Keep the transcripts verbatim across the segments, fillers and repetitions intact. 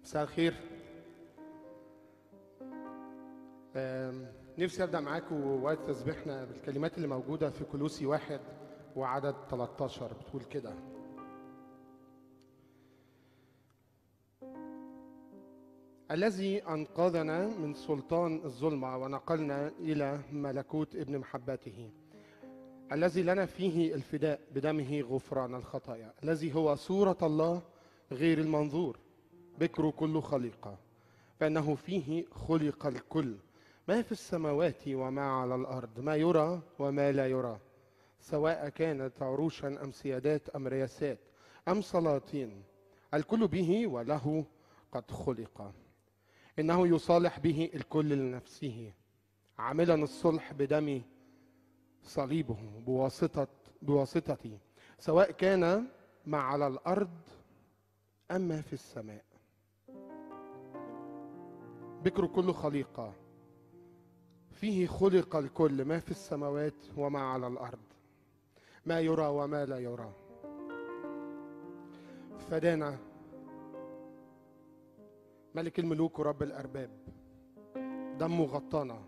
مساء الخير. نفسي ابدا معاكم وقت تسبيحنا بالكلمات اللي موجوده في كولوسي واحد وعدد ثلاثة عشر، بتقول كده: الذي انقذنا من سلطان الظلمه ونقلنا الى ملكوت ابن محبته، الذي لنا فيه الفداء بدمه غفران الخطايا، الذي هو صوره الله غير المنظور، بكر كل خليقه، فانه فيه خلق الكل، ما في السماوات وما على الأرض، ما يرى وما لا يرى، سواء كانت عروشا أم سيادات أم رياسات أم سلاطين، الكل به وله قد خلق. إنه يصالح به الكل لنفسه، عاملا الصلح بدم صليبه بواسطة بواسطتي، سواء كان ما على الأرض أم ما في السماء. بكر كل خليقة، فيه خلق الكل، ما في السماوات وما على الأرض، ما يرى وما لا يرى. فدانا ملك الملوك ورب الأرباب، دمه غطانا،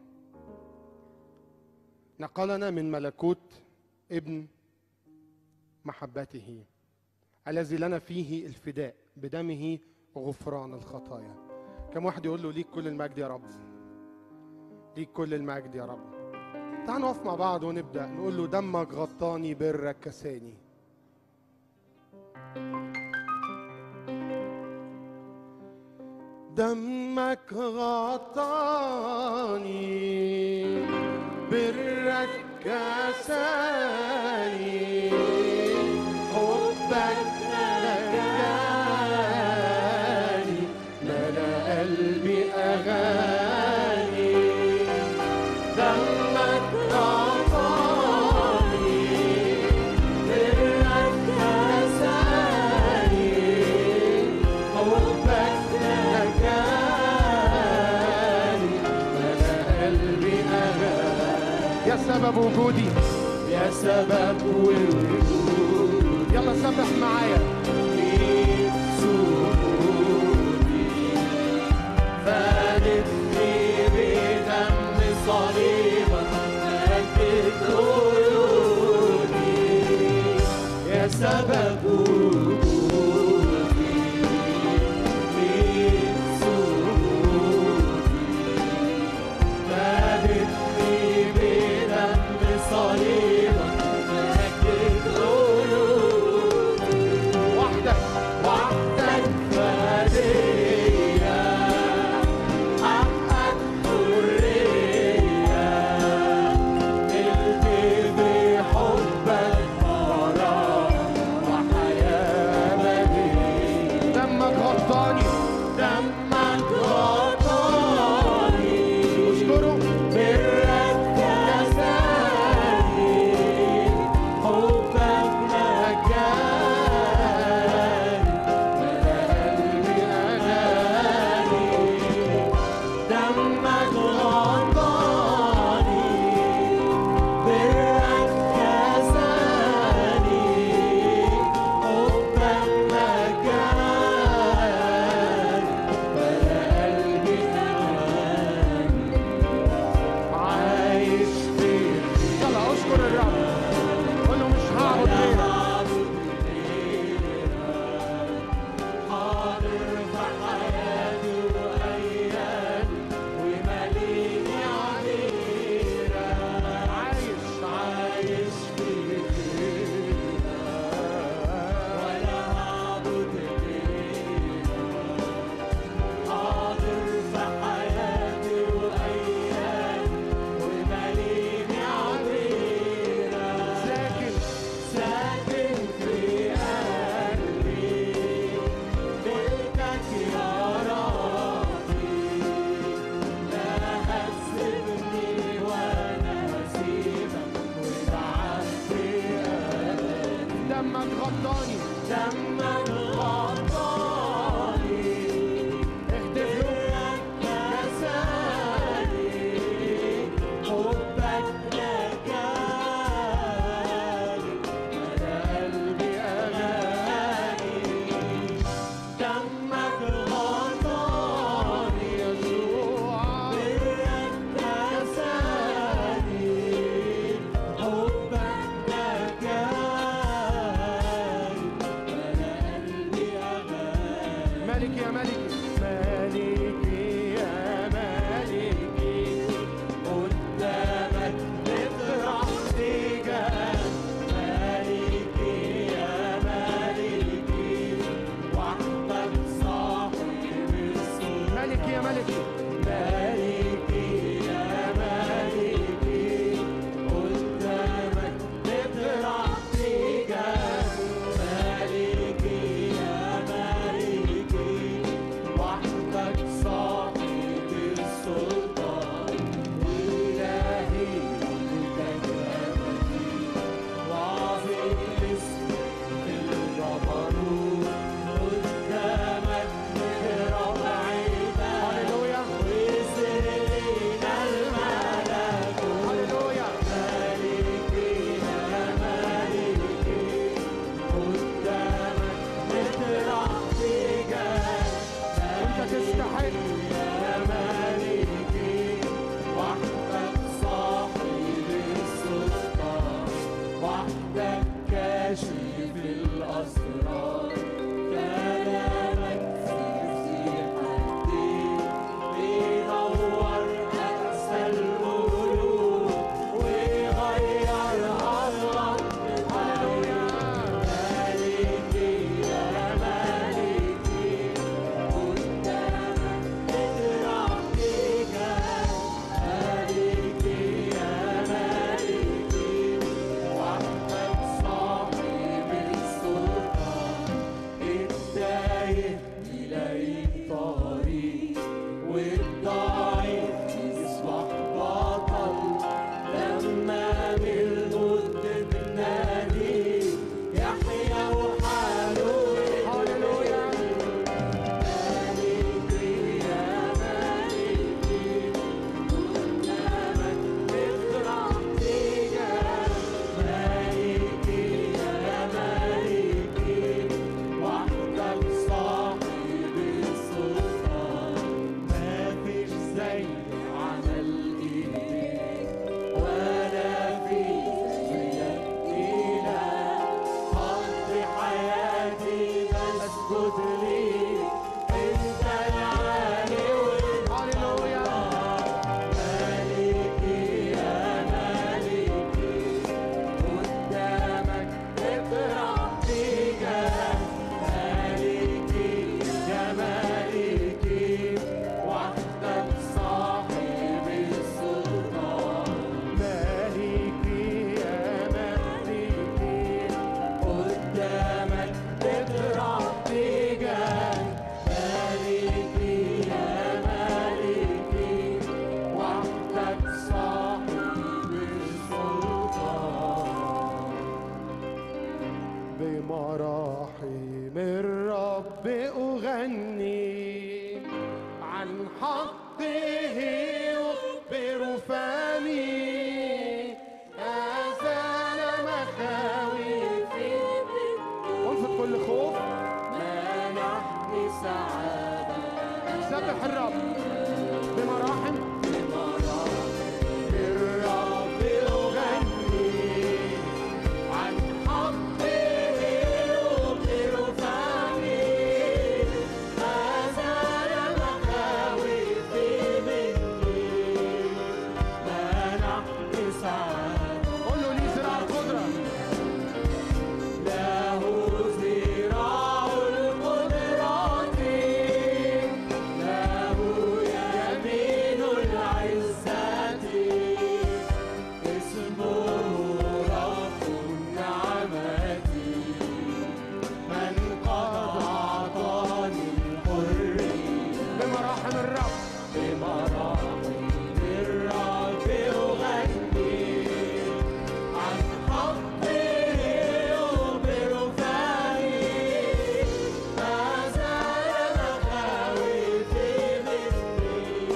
نقلنا من ملكوت ابن محبته، الذي لنا فيه الفداء بدمه غفران الخطايا. كم واحد يقول له: ليك كل المجد يا رب، ليك كل المجد يا رب. تعالوا نقف مع بعض ونبدأ نقول له: دمك غطاني، برك كساني. دمك غطاني، برك كساني، حبك نجاني، ملا قلبي أغاني. دمك غطاني، برك كساني، حبك نجاني، ملا قلبي أغاني. يا سبب وجودي، يا سبب وجودي، يلا سبح معايا. ليك سجودي، فادتني بدم صليبك، نجت عيوني. يا سبب وجودي، ليك سجودي، فادتني بدم صليبك، نجت عيوني. وحدك وحدك فدية، حقك حرية، نلت بحبك غرام وحياة مجيد. دمك غطاني، دمك غطاني، اشكره. برك كساني، حبك نجاني، ملا قلبي أغاني. دمك غطاني، برك كساني، حبك نجاني، ملا قلبي أغاني. عايش فيك، يلا اشكر الرب، قول له: مش هعبد غيرك. حاضر في حياتي وأيامي، وماليني علينا. عايش عايش فيك، ولا هعبد غيرك. حاضر في حياتي وأيامي، وماليني علينا. ساكن ساكن في قلبي، ملكك يا ربي، لا هتسيبني وأنا هسيبك، وابعت في قلبي. دمك غطاني، دمك غطاني، اهتف له. كساني، حبك نجاني، ملا قلبي أغاني. دمك غطاني، بمراحم الرب أغني، عن حقه أخبر فمي، أزال مخاوفي، انفض كل خوف، منحني سعادة. سبح الرب بمراحم الرب أغني، عن حقه أخبر فمي، أزال مخاوفي مني، منحني سعادة. قل له لي زراع القدرة، له زراع القدرات، له يمين العزة، اسمه رب النعمة، من قد أعطاني الحرية. بمراحم الرب بمراحم الرب أغني، عن حقه أخبر فمي، أزال مخاوفي مني،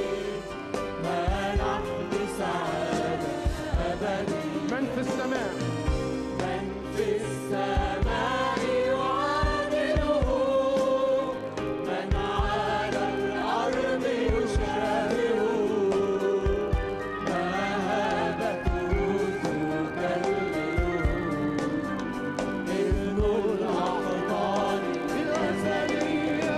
منحني سعادة أبدية. من في السماء من في السماء يعادله، من على الأرض يشابهه، مهابته تكلله، إذن الأحضان الأزلية.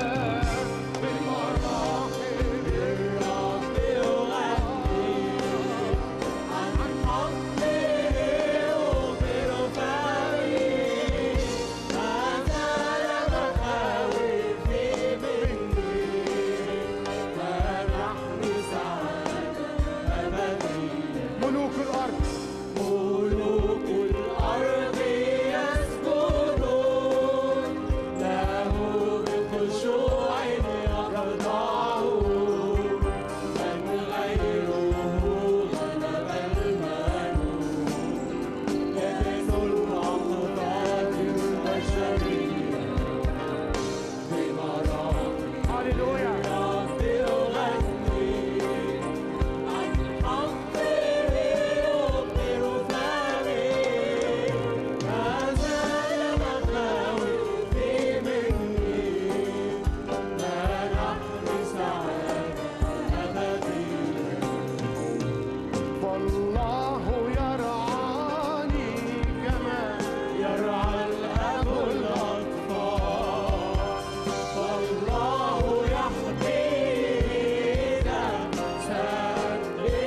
بمراحم الرب أغني، عن حقه أخبر فمي، أزال مخاوفي مني، منحني سعادة أبدية. ملوك الأرض ملوك الأرض يسجدون له بخشوع يخضعون، من غيره غلب المنون، يبث الأحضان البشرية. بمراحم هللويا الرب أغني، عن حقه أخبر فمي، أزال مخاوفي مني، منحني سعادة أبدية. فالله يرعاني كما يرعى الأب الأطفال، فالله يحميني إذا ساءت بي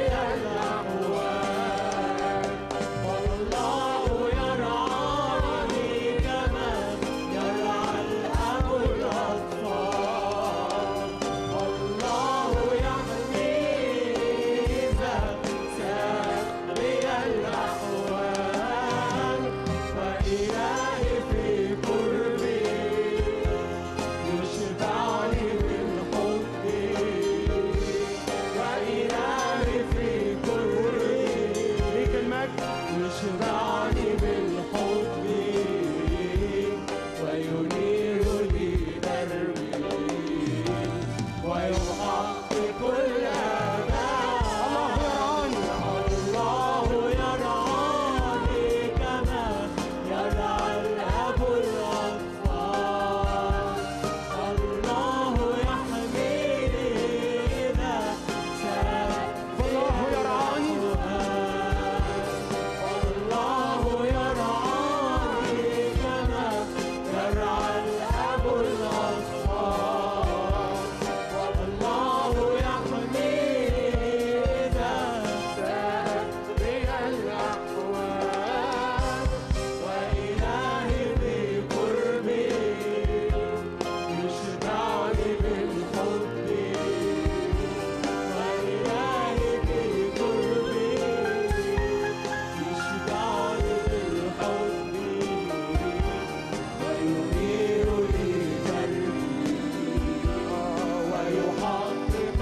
الأحوال، والله يرعاني كما يرعى الأب الأطفال، والله يحميني إذا ساءت بي الأحوال، وإلهي في قربي يشبعني بالحب، وإلهي في قربي ليك المجد يشبعني بالحب، وينير لي دربي، ويحقق الآمال. الله يرعاني الله يرعاني كما يرعى الأب الأطفال، الله يحميني إذا ساءت فالله يرعاني والله يرعاني كما يرعى الأب الأطفال، والله يحميني إذا ساءت بي الأحوال، وإلهي في قربي يشبعني بالحب، وإلهي في قربي يشبعني بالحب، وينير لي دربي، ويحقق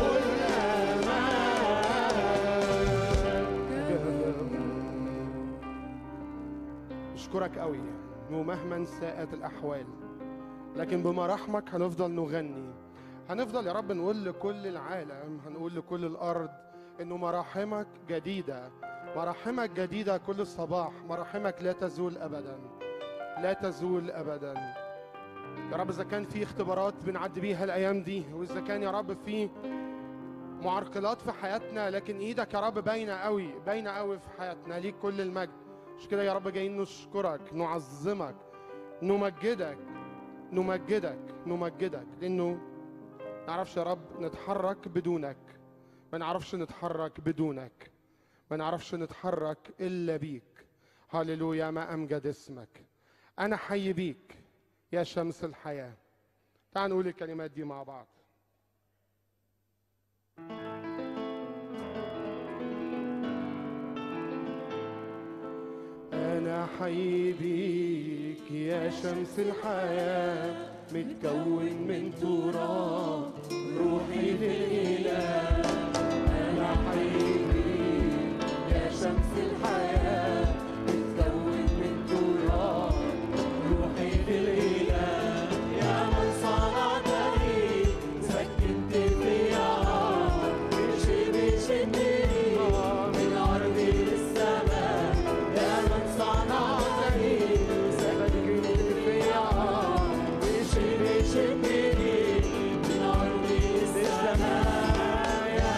الآمال. اشكرك قوي ومهما ساءت الأحوال، لكن بمراحمك هنفضل نغني، هنفضل يا رب نقول لكل العالم، هنقول لكل الأرض إنه مراحمك جديدة، مراحمك جديدة كل صباح، مراحمك لا تزول أبدا، لا تزول أبدا. يا رب إذا كان في اختبارات بنعدي بيها الأيام دي، وإذا كان يا رب في معرقلات في حياتنا، لكن إيدك يا رب باينة قوي، باينة قوي في حياتنا، ليك كل المجد. مش كده يا رب جايين نشكرك، نعظمك، نمجدك، نمجدك، نمجدك، لأنه ما نعرفش يا رب نتحرك بدونك، ما نعرفش نتحرك بدونك، ما نعرفش نتحرك إلا بيك. هاليلويا، ما أمجد اسمك. أنا حي بيك يا شمس الحياة. تعال نقول الكلمات دي مع بعض. أنا حي بيك يا شمس الحياة، متكون من تراب روحي للإله. أنا حي بيك يا شمس الحياة، متكون من تراب روحي للإله. يا من صنعتني سكنت فيا، مشي بيشدني من أرضي للسماء. يا من صنعتني سكنت فيا، مشي بيشدني من أرضي للسماء. يا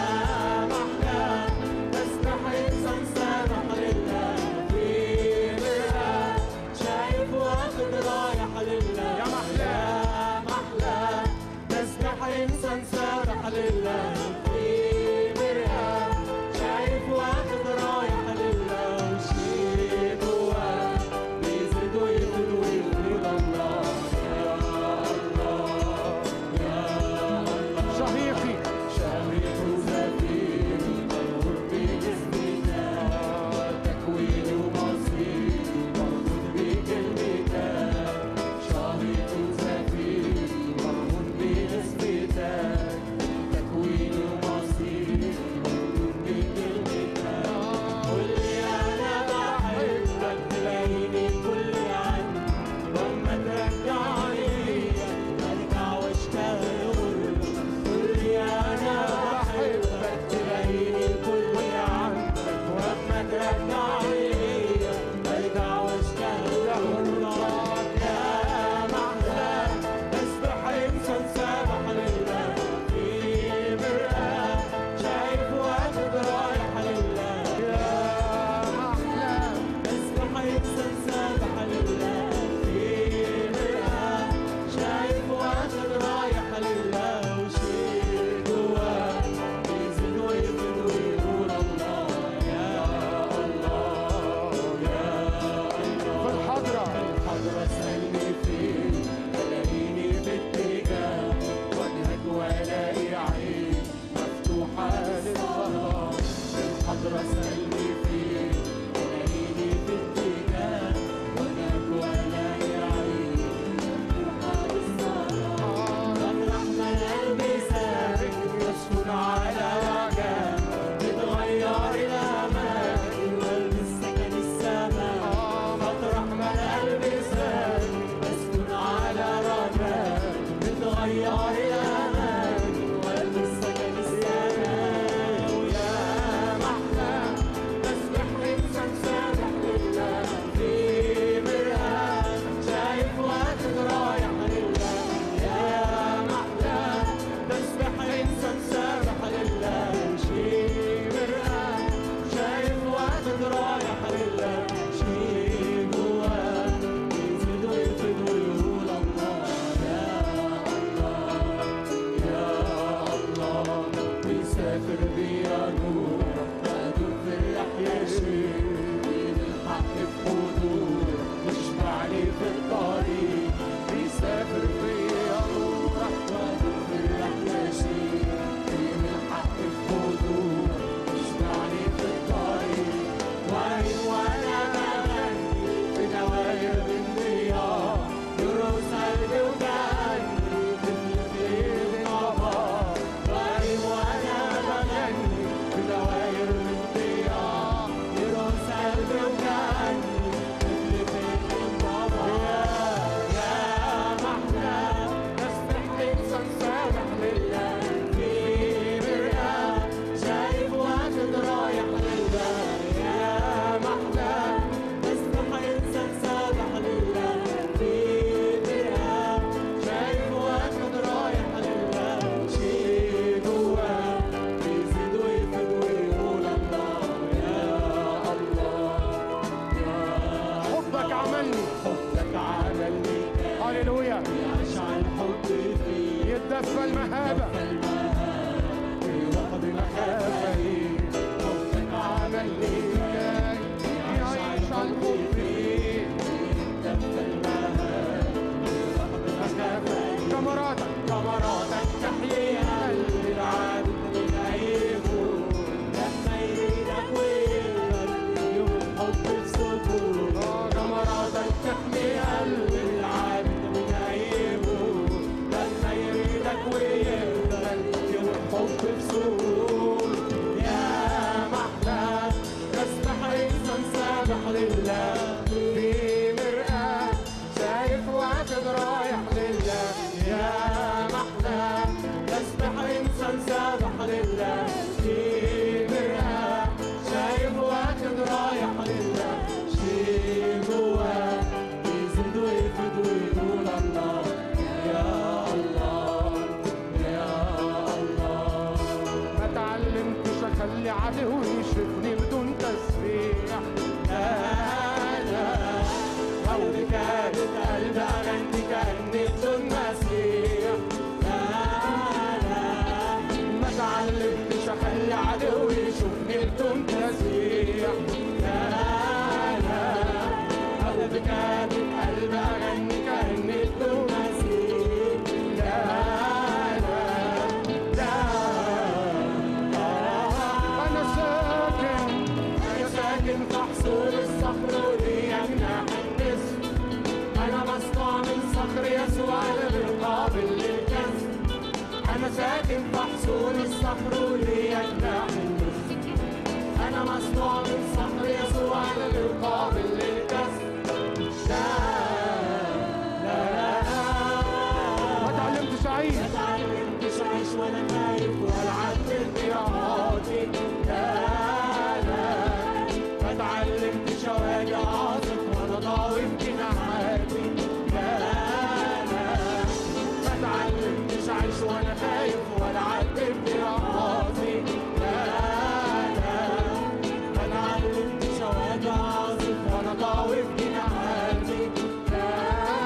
عملني حبك عملني هللويا يعشع الحب فيه يتدفى المهابة وقد مخافني حبك عملني يعيش على الحب فيه دفى المهاب وقد مخافني ثمراتك ثمراتك تحيي قلب العبد من عيبه لما يريدك ويقبل يوم الحب في سكوت ثمراتك تحمي قلب العبد من عيبه لما يريدك ويقبل يوم الحب في سكوت يا محلى تسبح انسان سابح لله في مرآة شايف واخد رايح لله يا محلى تسبح انسان سابح لله في مرآة شايف واخد رايح لله شي جواه يزيد ويفيد ويقول الله يا الله يا الله ما تعلمتش اخلي عدو يشوفني بدون تسبيح انا قلبي كانت قلب اغني كاني بدون مسيح انا ما تعلمتش اخلي عدو يشوفني بدون تسبيح انا قلبي كانت قلب اغني كاني بدون مسيح انا ساكن انا ساكن في حصول الصخر ولي جناح النسر انا مصنوع من صخر يسوع غير قابل للكسر انا ساكن في حصول الصخر ولي جناح النسر انا مصنوع من صخر يسوع غير قابل للكسر لا لا لا ما تعلمتش اعيش ما تعلمتش اعيش وانا خايف ولا عدت رياضاتي لا لا ما تعلمتش اواجه عاصف وانا ضاوي جناحاتي لا لا ما تعلمتش اعيش وانا خايف ولا عدت رياضاتي لا لا ما تعلمتش اواجه عاصف وانا ضاوي جناحاتي لا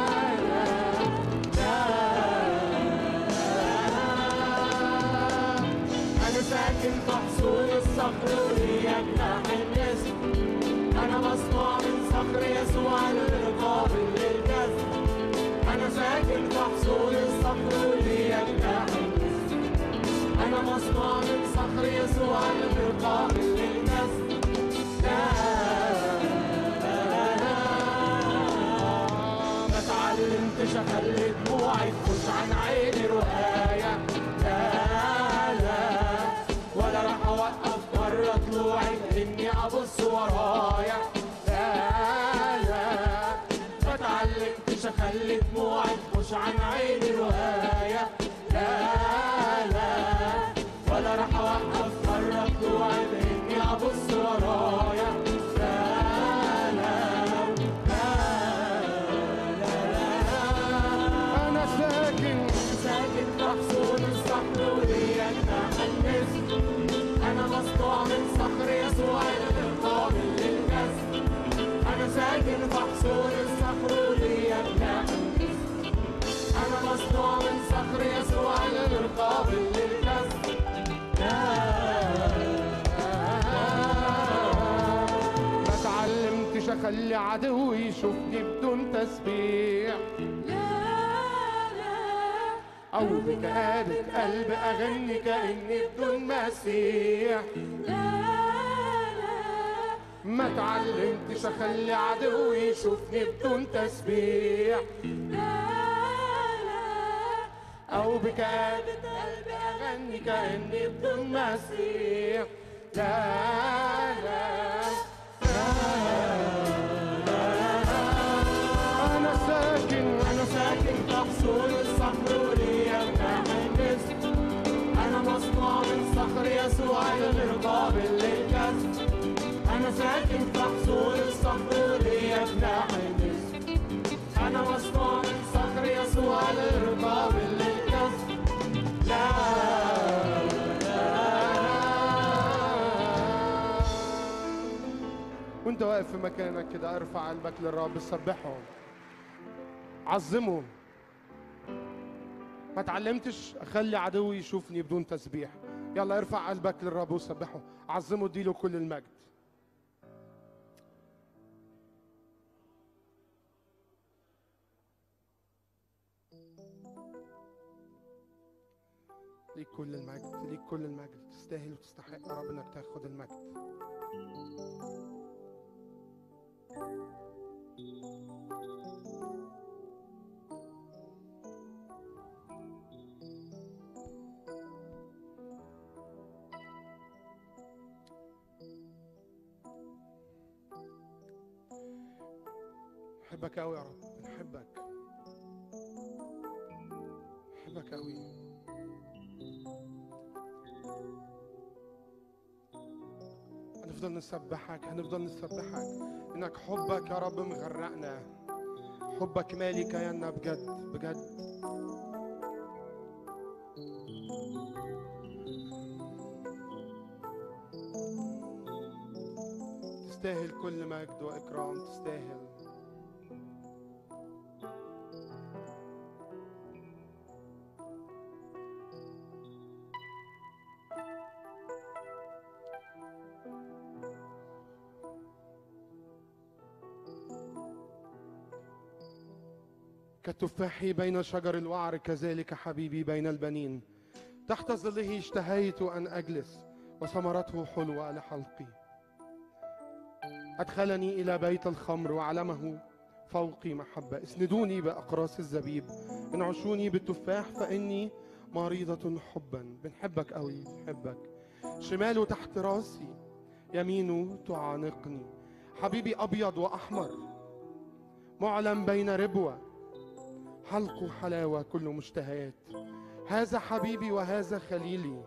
أنا ساكن في حصول الصخر ولي جناح النسر أنا مصنوع من صخر يسوع غير قابل للكسر أنا ساكن في حصول الصخر ولي جناح النسر أنا مصنوع من صخر يسوع غير قابل للكسر لا لا لا ما تعلمتش أخلي دموعي تخش عن عيني رؤايا لا لا ولا راح أوقف مرة طلوعي إني أبص ورايا لا لا ما تعلمتش أخلي دموعي تخش عن عيني رؤايا لا لا ولا راح أوقف مرة طلوعي إني أبص ورايا لا لا انا ساكن ساكن في حصول الصخر ولي جناح النسر أنا مصنوع من صخر يسوع غير قابل للكسر أنا ساكن في حصول الصخر ولي جناح النسر أنا مصنوع من صخر يسوع غير قابل للكسر ما تعلمتش اخلي عدو يشوفني بدون تسبيح او بكآبة قلب اغني كاني بدون مسيح ما تعلمتش اخلي عدو يشوفني بدون تسبيح او بكآبة قلب اغني كاني بدون مسيح لا لا انا ساكن أنا ساكن في حصول الصخر ولي جناح النسر أنا مصنوع من صخر يسوع غير قابل للكسر أنا ساكن في حصول الصخر ولي جناح النسر أنا مصنوع من صخر يسوع غير قابل للكسر لا وانت واقف في مكانك كده ارفع قلبك للرب، سبحه، عظمه. ما اتعلمتش اخلي عدوي يشوفني بدون تسبيح. يلا ارفع قلبك للرب وسبحه، عظمه، اديله كل المجد. ليك كل المجد، ليك كل المجد، تستاهل وتستحق يا رب انك تاخد المجد. بنحبك قوي يا رب، بنحبك بنحبك قوي. هنفضل نسبحك، هنفضل نسبحك، انك حبك يا رب مغرقنا، حبك مالي كياننا بجد بجد. تستاهل كل مجد واكرام، تستاهل. كالتفاح بين شجر الوعر كذلك حبيبي بين البنين، تحت ظله اشتهيت أن أجلس وثمرته حلوة لحلقي. أدخلني إلى بيت الخمر وعلمه فوقي محبة. اسندوني بأقراص الزبيب، انعشوني بالتفاح فإني مريضة حبا. بنحبك قوي، بنحبك. شماله تحت راسي، يمينه تعانقني. حبيبي أبيض وأحمر معلم بين ربوة، حلقه حلاوة كل مشتهيات. هذا حبيبي وهذا خليلي،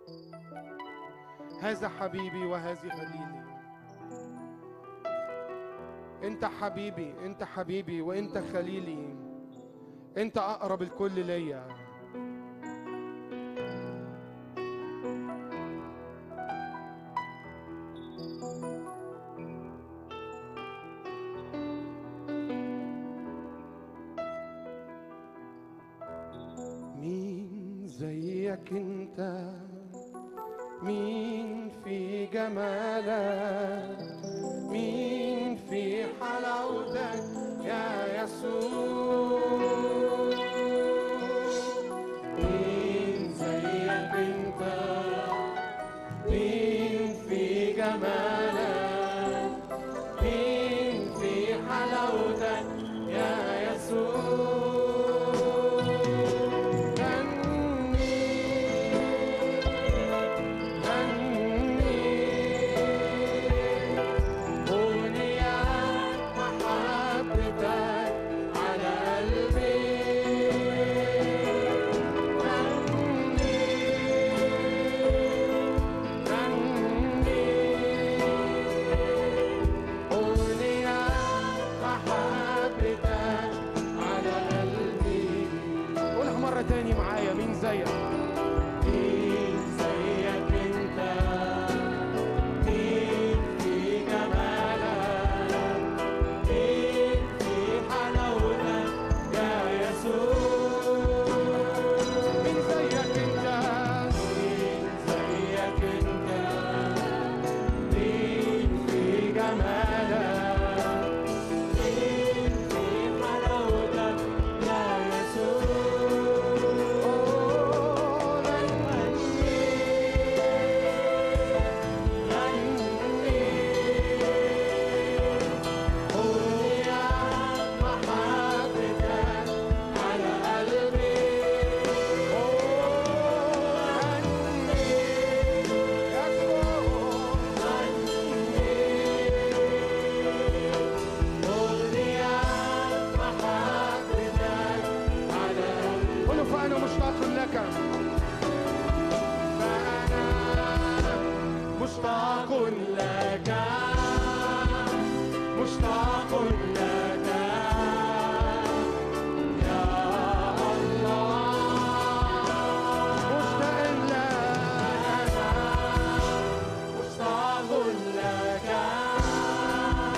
هذا حبيبي وهذه خليلي. انت حبيبي، انت حبيبي وانت خليلي، انت اقرب الكل ليا. مين زيك انت، مين في جمالك، مين في حلاوتك يا يسوع. مين زيك انت، مين في جمالك، مين في حلاوتك يا يسوع. تاني معايا، مين زيك، مين زيك انت، مين في جمالك، مين في حلاوتك يا يسوع. مين زيك انت، مين زيك انت، مين في جمالك، مين في حلاوتك يا يسوع. مشتاق لك، مشتاق لك يا الله، مشتاق لك، مشتاق لك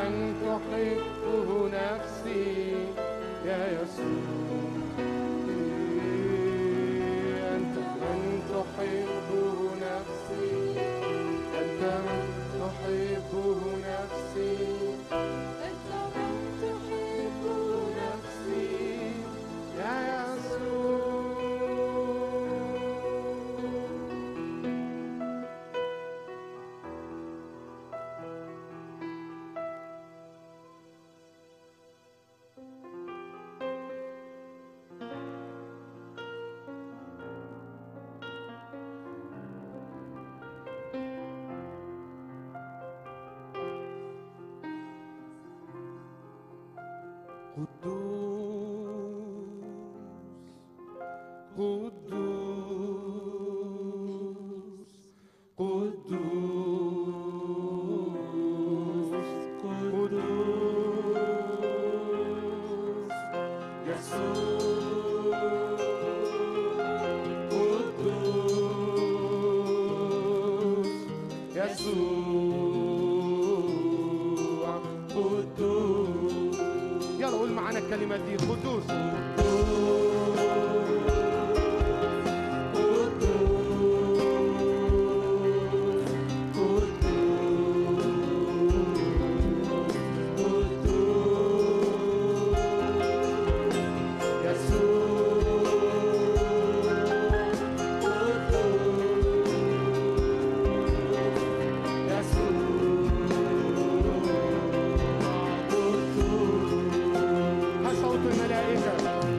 من تحبه نفسي يا يسوع، أنت من تحبه نفسي، أنت من تحبه نفسي، أنت من تحبه نفسي يا يسوع. قدوس قدوس قدوس قدوس يسوع، قدوس يسوع قدوس. يلا قول معانا الكلمات دي، قدوس صوت الملائكة.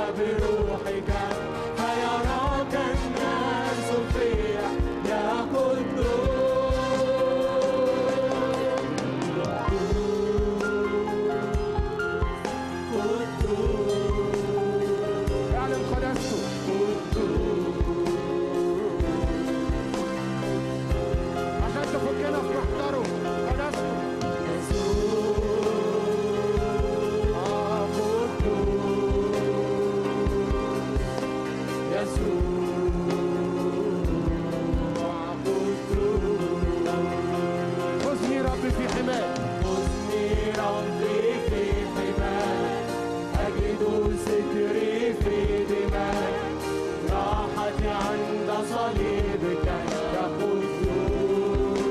بروحك فيراك الناس فيا يا اعلن قداسته. عشان تفكنا في محضره قداسته. خذني ربي في حماك، خذني ربي في حماك، أجد ستري في دماك، راحتي عند صليبك يا قدوس.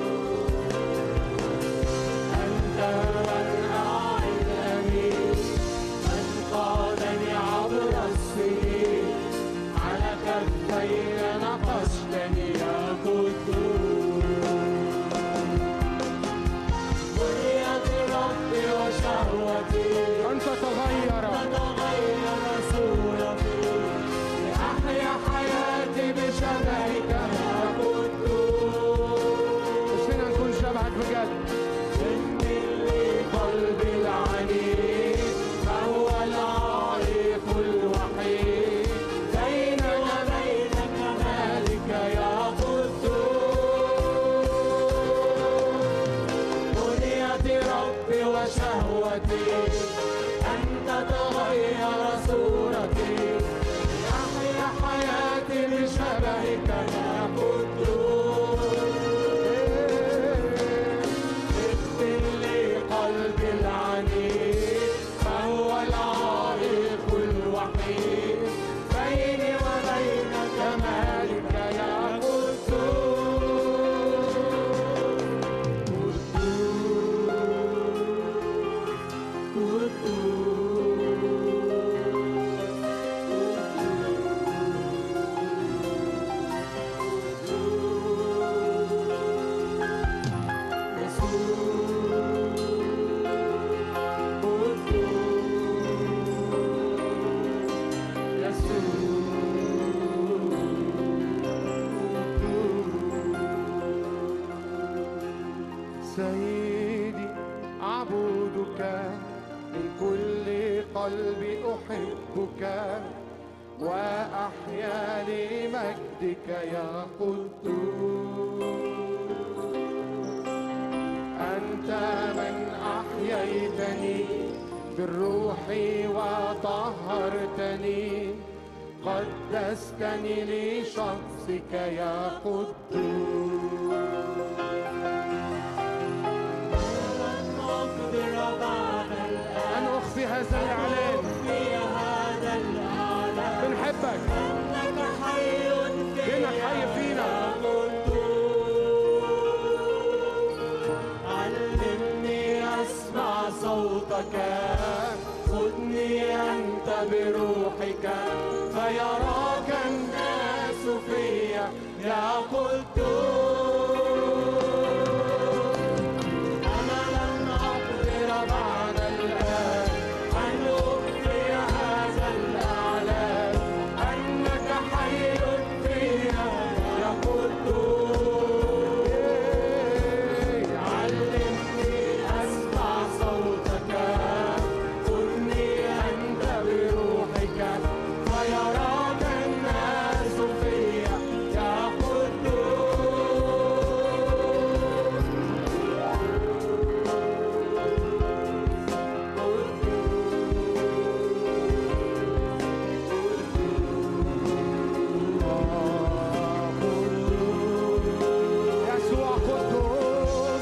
أنت من أعلمني، من قادني عبر السنين، على كفي نقشتني يا قدوس. وشهوتي أن تتغير تتغير صورتي لأحيا حياتي بشبهك يا قدوس. نفسنا نكون شبهك بجد. إني لقلبي العنيد فهو العائق الوحيد بيننا وبينك مالك يا قدوس. بنيتي ربي وشهوتي أن تتغير صورتي لأحيا حياتي بشبهك يا قدوس. اغفر لي قلبي العنيد فهو العائق الوحيد بيني وبينك مالك يا سيدي أعبدك من كل قلبي، أحبك وأحيا لمجدك يا قدوس. أنت من أحييتني بالروح وطهرتني، قدستني لشخصك يا قدوس. أن أخفي هذا الإعلان، بنحبك، إنك حي بينك حي فينا. علمني أسمع صوتك، خذني أنت بروحك فيراك الناس فيا يا قدوس. أنا لن أقدر بعد الآن أن أخفي هذا الإعلان، أنك حي فينا يا قدوس. علمني أسمع صوتك، خذني أنت بروحك فيراك الناس فيا يا يسوع قدوس.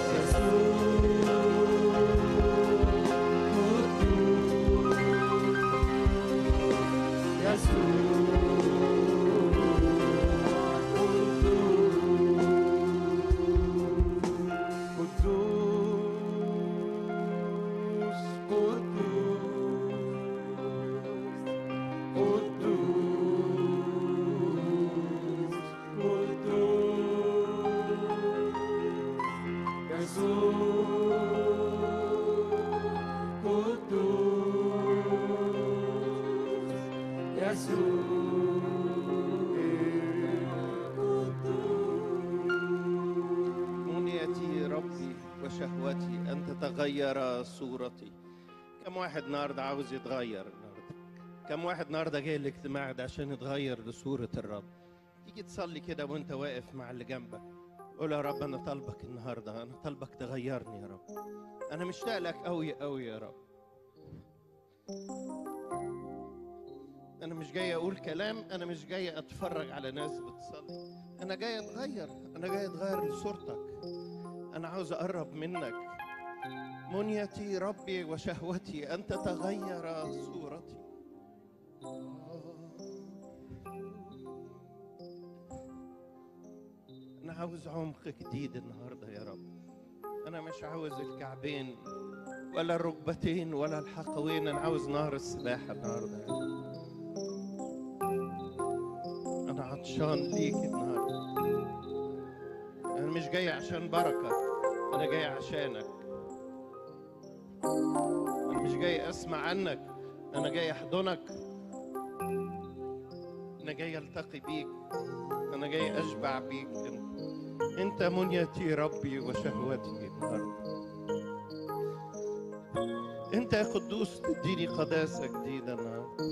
يسوع منيتي ربي وشهوتي أن تتغير صورتي. كم واحد النهارده عاوز يتغير النهارده؟ كم واحد النهارده جاي الاجتماع ده عشان يتغير لصورة الرب؟ تيجي تصلي كده وانت واقف مع اللي جنبك، قول يا رب أنا طالبك النهارده، أنا طالبك تغيرني يا رب، أنا مشتاق لك قوي قوي يا رب. أنا مش جاي أقول كلام، أنا مش جاي أتفرج على ناس بتصلي، أنا جاي أتغير، أنا جاي أتغير لصورتك، أنا عاوز أقرب منك. منيتي ربي وشهوتي أن تتغير صورتي. أنا عاوز عمق جديد النهاردة يا رب. أنا مش عاوز الكعبين ولا الركبتين ولا الحقوين، أنا عاوز نهر السباحة النهاردة يا رب. أنا عطشان ليك النهاردة. أنا مش جاي عشان بركة، أنا جاي عشانك. أنا مش جاي أسمع عنك، أنا جاي أحضنك. أنا جاي ألتقي بيك، أنا جاي أشبع بيك. أنت منيتي ربي وشهوتي النهاردة. أنت يا قدوس تديني قداسة جديدة النهاردة.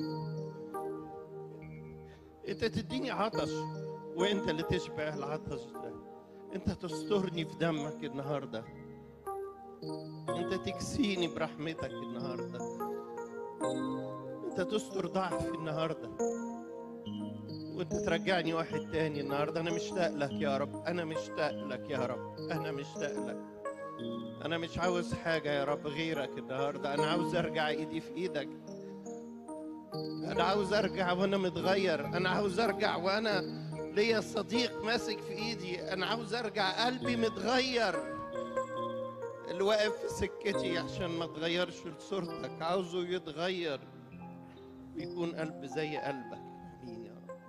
أنت تديني عطش وأنت اللي تشبع العطش ده. أنت تسترني في دمك النهاردة. أنت تكسيني برحمتك النهاردة. أنت تستر ضعفي النهاردة، وأنت ترجعني واحد تاني النهاردة. أنا مشتاق لك يا رب، أنا مشتاق لك يا رب، أنا مشتاق لك. أنا مش عاوز حاجة يا رب غيرك النهاردة. أنا عاوز أرجع إيدي في إيدك. أنا عاوز أرجع وأنا متغير. أنا عاوز أرجع وأنا ليا صديق ماسك في إيدي. أنا عاوز أرجع قلبي متغير. اللي واقف في سكتي عشان ما تغيرش لصورتك عاوزه يتغير ويكون قلب زي قلبك. آمين يا رب.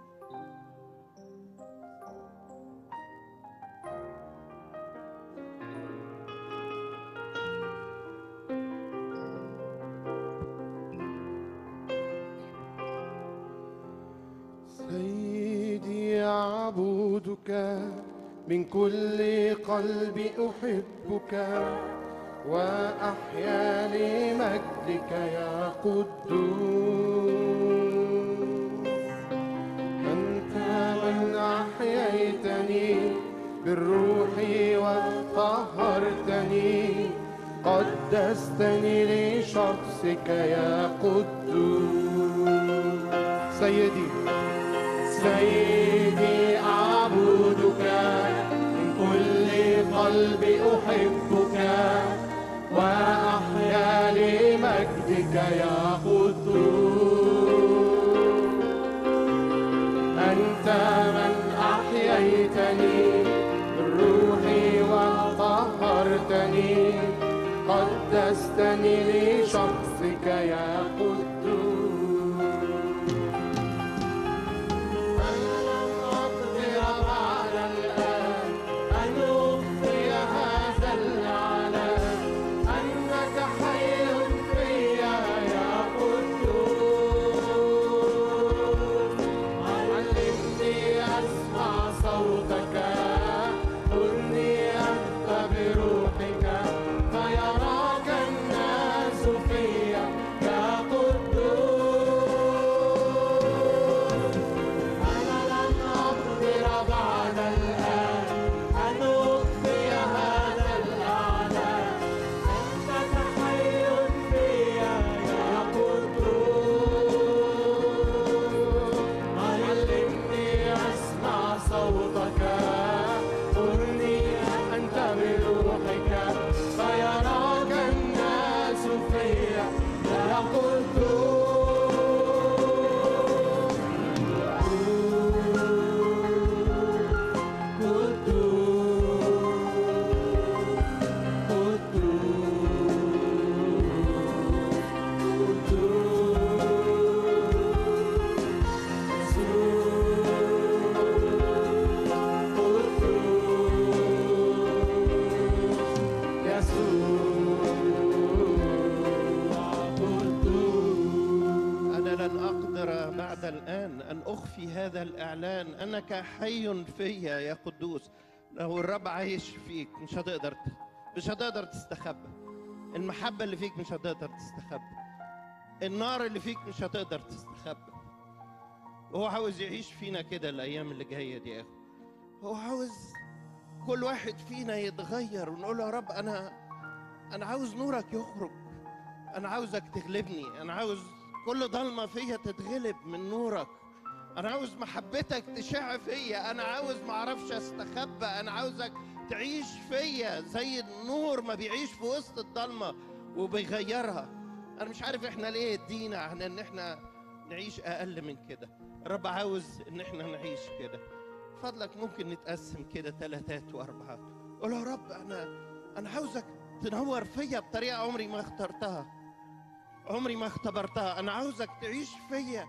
سيدي أعبدك من كل قلبي، أحبك وأحيا لمجدك يا قدوس. أنت من أحييتني بالروح وطهرتني، قدستني لشخصك يا قدوس. سيدي سيدي أعبدك من كل قلبي، أحبك وأحيا لمجدك يا قدوس. أنت من أحييتني بالروح وطهرتني، قدستني لشخصك يا قدوس. أنك حي فيا يا قدوس. أقدر بعد الآن أن أخفي هذا الإعلان أنك حي فيا يا قدوس. لو الرب عايش فيك مش هتقدر مش هتقدر تستخبى. المحبة اللي فيك مش هتقدر تستخبى. النار اللي فيك مش هتقدر تستخبى. هو عاوز يعيش فينا كده الأيام اللي جاية دي يا أخو. هو عاوز كل واحد فينا يتغير ونقول يا رب أنا أنا عاوز نورك يخرج. أنا عاوزك تغلبني. أنا عاوز كل ضلمة فيا تتغلب من نورك. أنا عاوز محبتك تشع فيا. أنا عاوز معرفش أستخبى. أنا عاوزك تعيش فيا زي النور ما بيعيش في وسط الضلمة وبيغيرها. أنا مش عارف إحنا ليه ادينا عن إن إحنا نعيش أقل من كده. الرب عاوز إن إحنا نعيش كده. فضلك ممكن نتقسم كده ثلاثات وأربعات. قول يا رب أنا أنا عاوزك تنور فيا بطريقة عمري ما اخترتها، عمري ما اختبرتها. أنا عاوزك تعيش فيا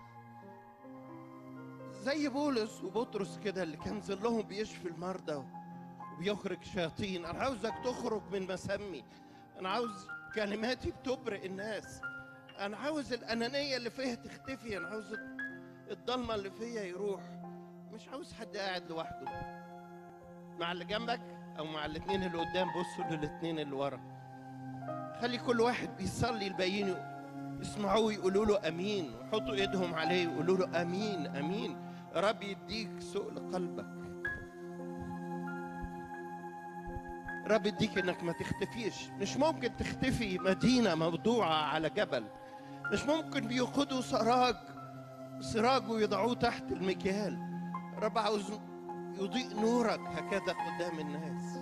زي بولس وبطرس كده اللي كان ظلهم بيشفي المرضى وبيخرج شياطين. أنا عاوزك تخرج من مسمي. أنا عاوز كلماتي بتبرئ الناس. أنا عاوز الأنانية اللي فيها تختفي. أنا عاوز الضلمة اللي فيها يروح. مش عاوز حد قاعد لوحده مع اللي جنبك أو مع الاتنين اللي قدام. بصوا للاتنين اللي ورا. خلي كل واحد بيصلي الباقيين يسمعوه ويقولوا له امين، ويحطوا ايدهم عليه ويقولوا له امين امين. رب يديك سؤل قلبك. رب يديك انك ما تختفيش. مش ممكن تختفي مدينه موضوعه على جبل. مش ممكن بياخدوا سراج سراج ويضعوه تحت المكيال. رب عاوز يضيء نورك هكذا قدام الناس.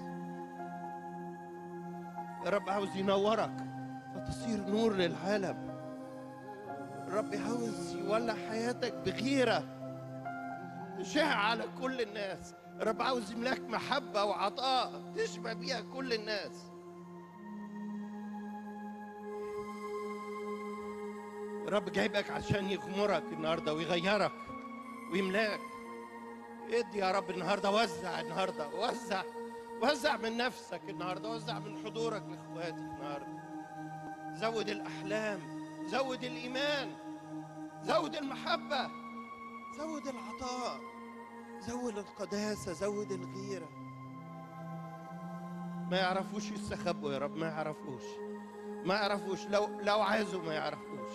الرب عاوز ينورك فتصير نور للعالم. الرب عاوز يولع حياتك بغيرة تشع على كل الناس. الرب عاوز يملاك محبة وعطاء تشبع بيها كل الناس. الرب جايبك عشان يغمرك النهاردة ويغيرك ويملاك. ادي يا رب النهاردة. وزع النهاردة. وزع وزع من نفسك النهارده. وزع من حضورك لاخواتي النهارده. زود الاحلام، زود الايمان، زود المحبه، زود العطاء، زود القداسه، زود الغيره. ما يعرفوش يستخبوا يا رب. ما يعرفوش ما يعرفوش لو لو عايزوا ما يعرفوش.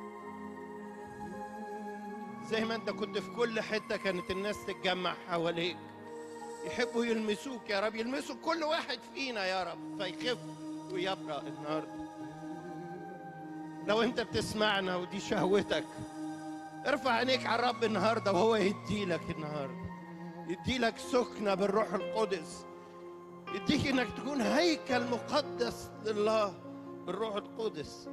زي ما انت كنت في كل حته كانت الناس تتجمع حواليك يحبوا يلمسوك يا رب. يلمسوا كل واحد فينا يا رب فيخف ويبرأ النهارده. لو انت بتسمعنا ودي شهوتك ارفع عينيك على الرب النهارده وهو يديلك النهارده. يديلك سكنة بالروح القدس. يديك انك تكون هيكل مقدس لله بالروح القدس.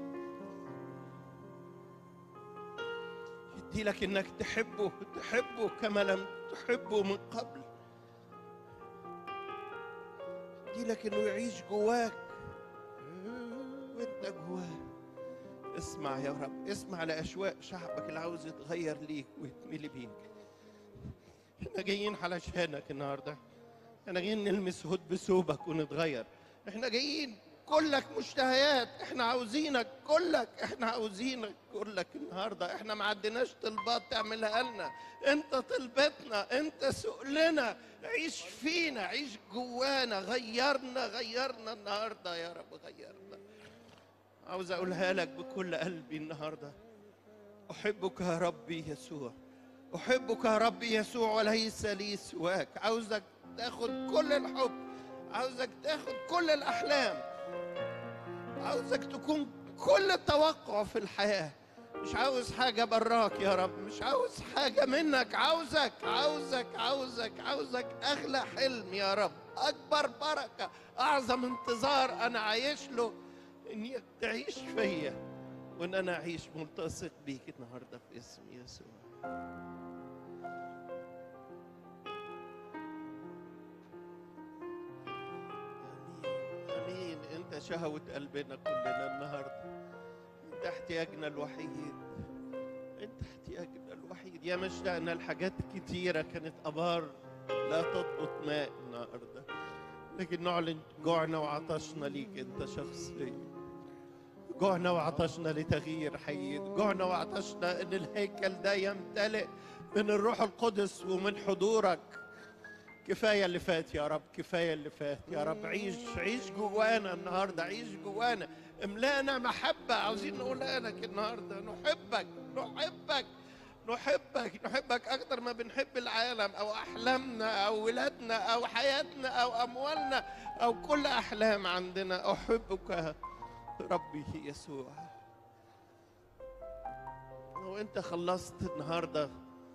يديلك انك تحبه تحبه كما لم تحبه من قبل. يديلك انه يعيش جواك وانت جواه. اسمع يا رب. اسمع لأشواق شعبك اللي عاوز يتغير ليك ويتملي بيك. احنا جايين علشانك النهارده. احنا جايين نلمس هد بثوبك ونتغير. احنا جايين كلك مشتهيات. احنا عاوزينك كلك. احنا عاوزينك كلك النهارده. احنا ما عندناش طلبات تعملها لنا. انت طلبتنا. انت سؤلنا. عيش فينا. عيش جوانا. غيرنا غيرنا النهارده يا رب. غيرنا. عاوز اقولها لك بكل قلبي النهارده. احبك يا ربي يسوع. احبك يا ربي يسوع وليس لي سواك. عاوزك تاخد كل الحب. عاوزك تاخد كل الاحلام. عاوزك تكون كل التوقع في الحياه. مش عاوز حاجه براك يا رب. مش عاوز حاجه منك. عاوزك عاوزك عاوزك عاوزك اغلى حلم يا رب. اكبر بركه. اعظم انتظار انا عايش له انك تعيش فيا وان انا اعيش ملتصق بيك النهارده في اسم يسوع. امين امين. انت شهوة قلبنا كلنا النهارده. انت احتياجنا الوحيد. انت احتياجنا الوحيد. يا ما اشتقنا لحاجات كتيره كانت ابار لا تضبط ماء النهارده، لكن نعلن جوعنا وعطشنا ليك انت شخصيا. جوعنا وعطشنا لتغيير حقيقي، جوعنا وعطشنا ان الهيكل ده يمتلئ من الروح القدس ومن حضورك. كفايه اللي فات يا رب، كفايه اللي فات يا رب. عيش عيش جوانا النهارده، عيش جوانا، املانا محبه. عاوزين نقولها لك النهارده، نحبك نحبك نحبك نحبك اكتر ما بنحب العالم او احلامنا او ولادنا او حياتنا او اموالنا او كل احلام عندنا. احبك ربي يسوع. لو انت خلصت النهارده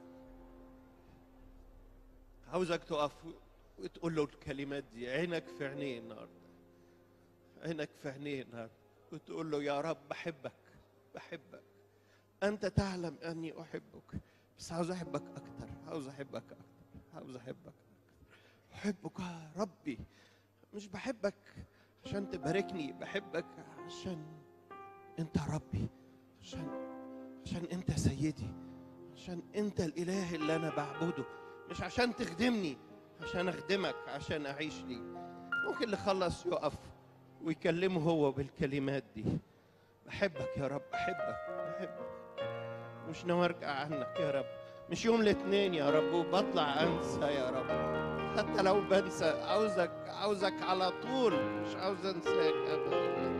عاوزك تقف وتقول له الكلمات دي، عينك في عينيه النهارده، عينك في عينيه النهارده، وتقول له يا رب بحبك بحبك، أنت تعلم أني أحبك، بس عاوز أحبك أكتر، عاوز أحبك أكتر، عاوز أحبك أكتر. أحبك يا ربي، مش بحبك عشان تباركني، بحبك عشان أنت ربي، عشان عشان أنت سيدي، عشان أنت الإله اللي أنا بعبده، مش عشان تخدمني، عشان أخدمك، عشان أعيش لي. ممكن اللي خلص يقف ويكلمه هو بالكلمات دي. بحبك يا رب، بحبك بحبك، مش ناوي ارجع عنك يا رب، مش يوم الاثنين يا رب وبطلع انسى يا رب. حتى لو بنسى عاوزك عاوزك على طول، مش عاوز انساك ابدا.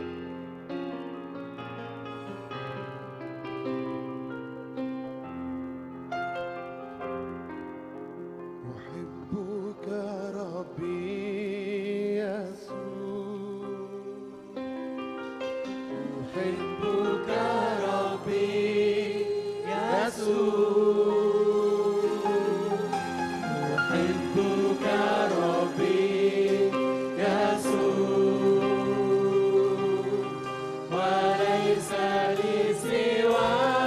أحبك ربي يسوع، أحبك ربي يسوع، أحبك ربي يسوع، وليس لي سواك.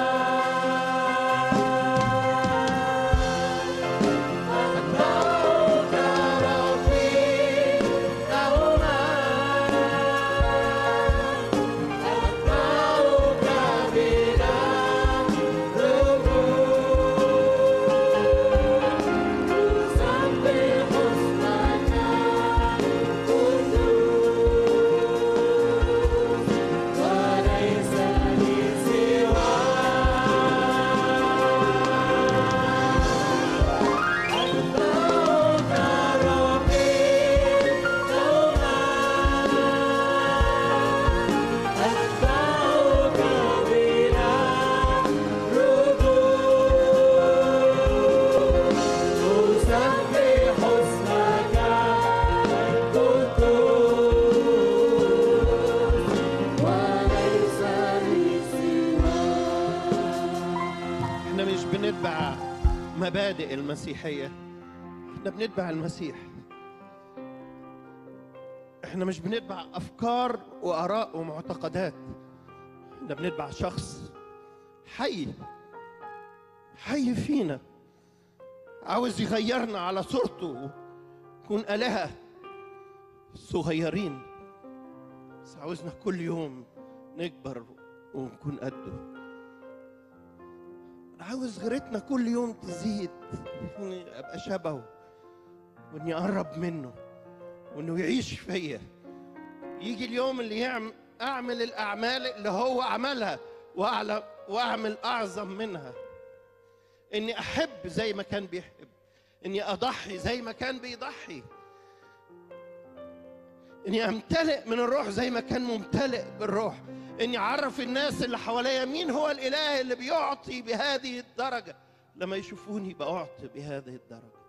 مبادئ المسيحية، احنا بنتبع المسيح، احنا مش بنتبع أفكار وآراء ومعتقدات، احنا بنتبع شخص حي حي فينا، عاوز يغيرنا على صورته، نكون آلهة صغيرين، بس عاوزنا كل يوم نكبر ونكون قده. عاوز غيرتنا كل يوم تزيد، اني ابقى شبهه، واني اقرب منه، وانه يعيش فيا. يجي اليوم اللي يعمل اعمل الاعمال اللي هو عملها، واعلم واعمل اعظم منها. اني احب زي ما كان بيحب، اني اضحي زي ما كان بيضحي، اني امتلئ من الروح زي ما كان ممتلئ بالروح، اني اعرف الناس اللي حواليا مين هو الاله اللي بيعطي بهذه الدرجه، لما يشوفوني بأعطي بهذه الدرجه.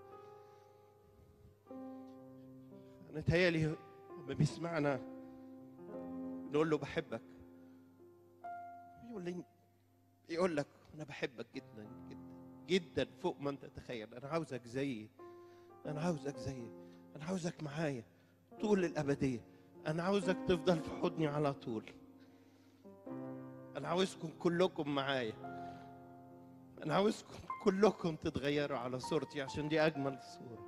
انا تهيالي لما بيسمعنا نقول له بحبك، يقول لي يقول لك انا بحبك جدا جدا جدا فوق ما انت تتخيل. انا عاوزك زيي، انا عاوزك زيي، انا عاوزك معايا طول الابديه، انا عاوزك تفضل في حضني على طول، أنا عاوزكم كلكم معايا، أنا عاوزكم كلكم تتغيروا على صورتي، عشان دي أجمل صورة.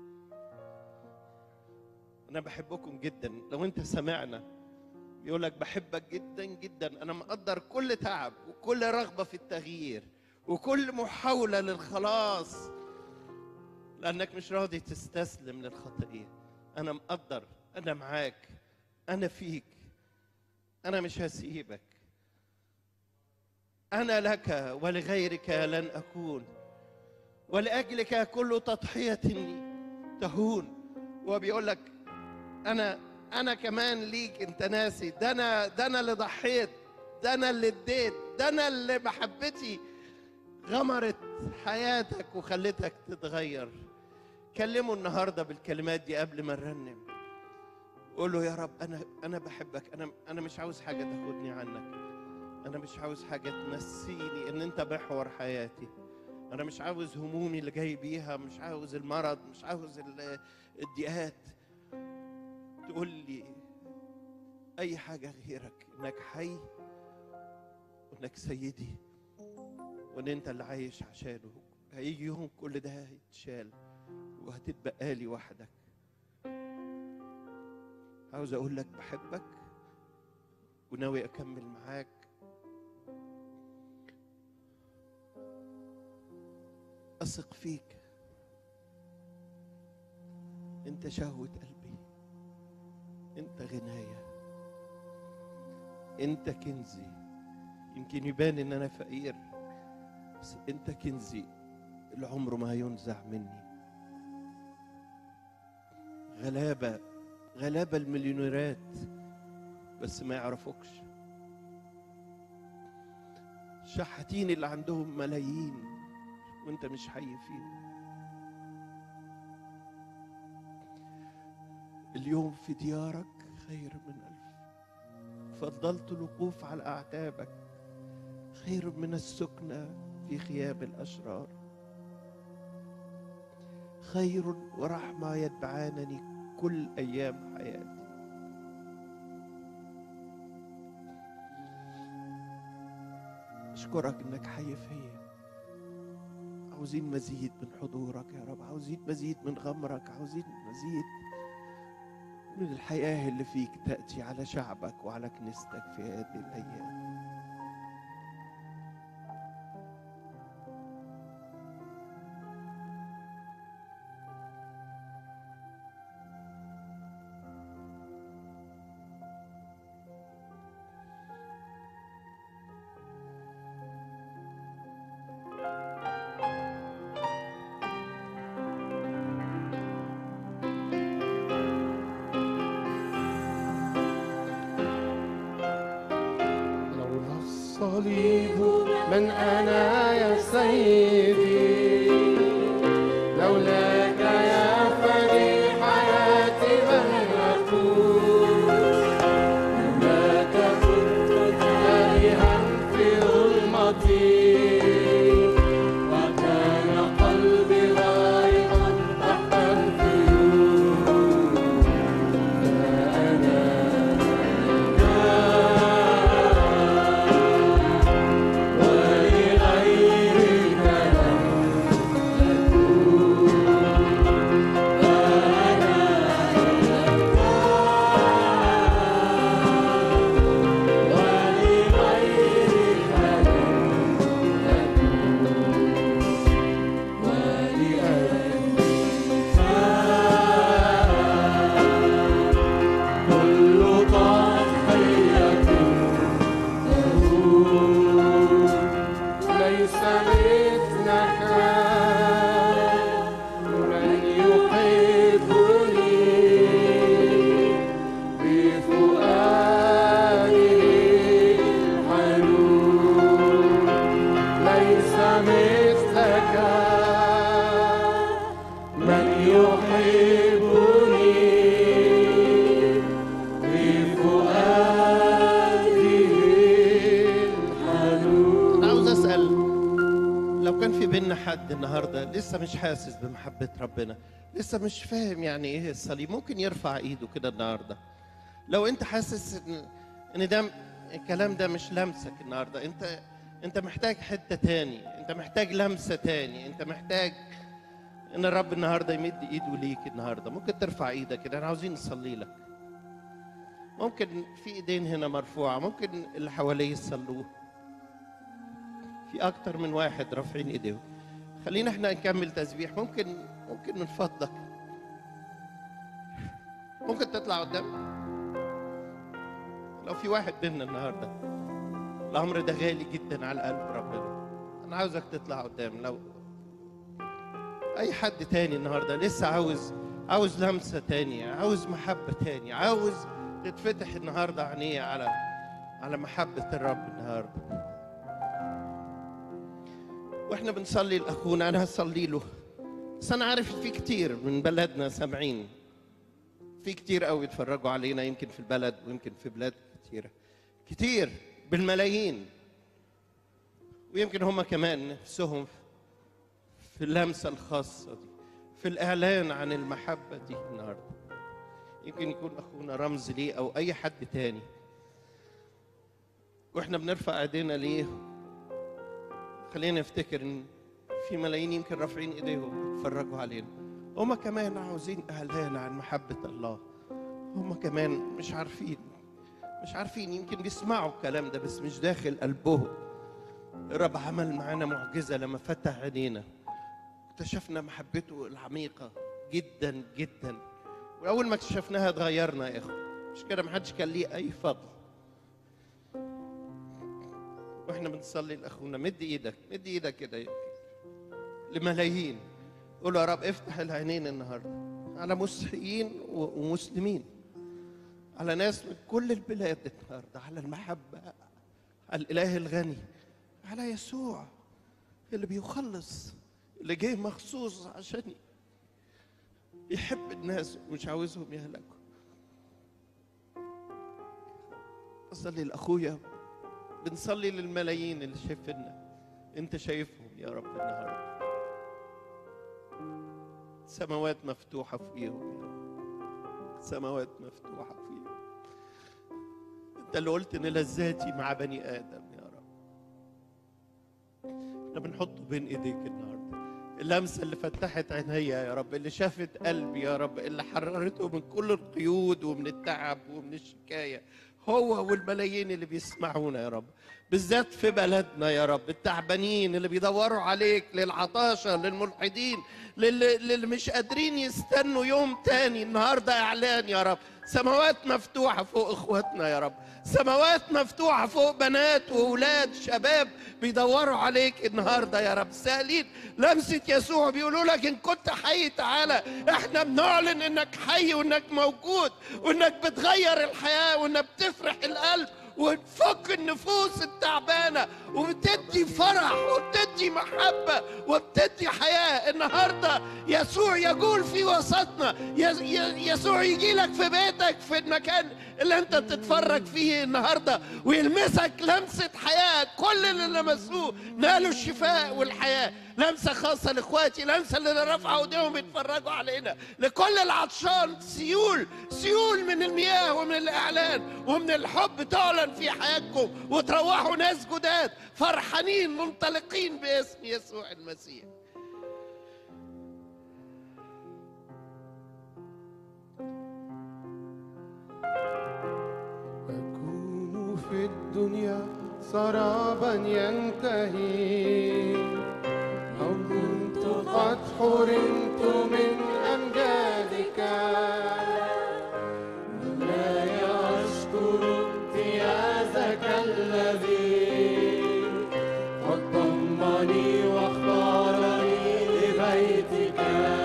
أنا بحبكم جدا. لو أنت سمعنا بيقولك بحبك جدا جدا، أنا مقدر كل تعب وكل رغبة في التغيير وكل محاولة للخلاص، لأنك مش راضي تستسلم للخطيئة. أنا مقدر، أنا معاك، أنا فيك، أنا مش هسيبك. أنا لك ولغيرك لن أكون، ولأجلك كل تضحية تهون. وبيقول لك أنا أنا كمان ليك، أنت ناسي؟ ده أنا ده أنا اللي ضحيت، ده أنا اللي اديت، ده أنا اللي محبتي غمرت حياتك وخلتك تتغير. كلمه النهارده بالكلمات دي قبل ما نرنم. قول له يا رب أنا أنا بحبك، أنا أنا مش عاوز حاجة تاخدني عنك، أنا مش عاوز حاجة تنسيني إن أنت محور حياتي، أنا مش عاوز همومي اللي جاي بيها، مش عاوز المرض، مش عاوز الضيقات تقول لي أي حاجة غيرك، إنك حي وإنك سيدي وإن أنت اللي عايش عشانه. هيجي يوم كل ده هيتشال وهتتبقى لي وحدك. عاوز أقول لك بحبك وناوي أكمل معاك. أثق فيك، أنت شهوة قلبي، أنت غناية، أنت كنزي. يمكن يبان إن أنا فقير، بس أنت كنزي اللي عمره ما هينزع مني. غلابة غلابة المليونيرات بس ما يعرفوكش، شحاتين اللي عندهم ملايين وانت مش حي فيهم. اليوم في ديارك خير من ألف، فضلت الوقوف على أعتابك خير من السكنة في خيام الأشرار. خير ورحمة يتبعانني كل أيام حياتي. أشكرك إنك حي فيا. عاوزين مزيد من حضورك يا رب، عاوزين مزيد من غمرك، عاوزين مزيد من الحياة اللي فيك تأتي على شعبك وعلى كنيستك في هذه الأيام. الصليب من أنا يا سيدي، لولاك يا فدي حياتي من أكون، لولاك كنت تائها في ظلمتي، وكان قلبي غارقا تحت القيود، فأنا النهارده لسه مش حاسس بمحبة ربنا، لسه مش فاهم يعني ايه الصليب، ممكن يرفع ايده كده النهارده. لو انت حاسس ان ان ده الكلام ده مش لمسك النهارده، انت انت محتاج حتة تاني، انت محتاج لمسة تاني، انت محتاج ان الرب النهارده يمد ايده ليك النهارده. ممكن ترفع ايدك كده، احنا عاوزين نصلي لك. ممكن في ايدين هنا مرفوعة، ممكن اللي حواليه يصلوه. في اكتر من واحد رافعين ايديهم. خلينا احنا نكمل تسبيح. ممكن ممكن من فضلك ممكن تطلع قدام. لو في واحد بينا النهارده الأمر ده غالي جدا على قلب ربنا. أنا عاوزك تطلع قدام. لو أي حد تاني النهاردة لسه عاوز عاوز لمسة تانية، عاوز محبة تانية، عاوز تتفتح النهاردة عينيه على على محبة الرب النهاردة. واحنا بنصلي لأخونا، أنا هصلي له، بس أنا عارف في كتير من بلدنا سامعين، في كتير قوي يتفرجوا علينا، يمكن في البلد ويمكن في بلاد كتيرة، كتير بالملايين، ويمكن هم كمان نفسهم في اللمسة الخاصة دي، في الإعلان عن المحبة دي النهاردة. يمكن يكون أخونا رمز ليه أو أي حد تاني، وإحنا بنرفع إيدينا ليه. خلينا نفتكر إن في ملايين يمكن رافعين إيديهم يتفرجوا علينا، هم كمان عاوزين إعلان عن محبة الله. هم كمان مش عارفين مش عارفين يمكن بيسمعوا الكلام ده بس مش داخل قلبهم. الرب عمل معانا معجزة لما فتح عينينا، اكتشفنا محبته العميقة جدا جدا، وأول ما اكتشفناها اتغيرنا يا إخوة. مش كده؟ محدش كان ليه أي فضل. واحنا بنصلي لأخونا، مد إيدك مد إيدك كده لملايين، قول يا رب افتح العينين النهارده على مسيحيين ومسلمين، على ناس من كل البلاد النهارده، على المحبة، على الإله الغني، على يسوع اللي بيخلص، اللي جاي مخصوص عشان يحب الناس ومش عاوزهم يهلكوا. بصلي لأخويا، بنصلي للملايين اللي شايفيننا، انت شايفهم يا رب النهارده. سماوات مفتوحة فوقيهم يا رب، سماوات مفتوحة فوقيهم. انت اللي قلت ان لذاتي مع بني آدم يا رب. احنا بنحطه بين ايديك النهارده، اللمسة اللي فتحت عينيا يا رب، اللي شافت قلبي يا رب، اللي حررته من كل القيود ومن التعب ومن الشكاية، هو والملايين اللي بيسمعونا يا رب، بالذات في بلدنا يا رب، التعبانين اللي بيدوروا عليك، للعطاشة، للملحدين، للي, للي مش قادرين يستنوا يوم تاني. النهاردة إعلان يا رب، سماوات مفتوحة فوق إخواتنا يا رب، سماوات مفتوحة فوق بنات وأولاد شباب بيدوروا عليك النهاردة يا رب، سائلين لمسة يسوع، بيقولوا لك إن كنت حي تعالى. إحنا بنعلن إنك حي وإنك موجود وإنك بتغير الحياة وإنك بتفرح القلب وتفك النفوس التعبانة وبتدي فرح وبتدي محبة وبتدي حياة. النهاردة يسوع يقول في وسطنا، يسوع يجي لك في بيتك، في المكان اللي انت بتتفرج فيه النهاردة، ويلمسك لمسة حياة. كل اللي لمسوه نالوا الشفاء والحياة. لمسة خاصة لاخواتي، لمسة اللي رفعوا ايديهم يتفرجوا علينا، لكل العطشان سيول سيول من المياه ومن الإعلان ومن الحب تعلن في حياتكم، وتروحوا ناس جداد فرحانين منطلقين باسم يسوع المسيح. أكون في الدنيا سرابا ينتهي، أو كنت قد حرمت من أمجادك، مولاي أشكر امتيازك الذي قد ضمني واختارني لبيتك.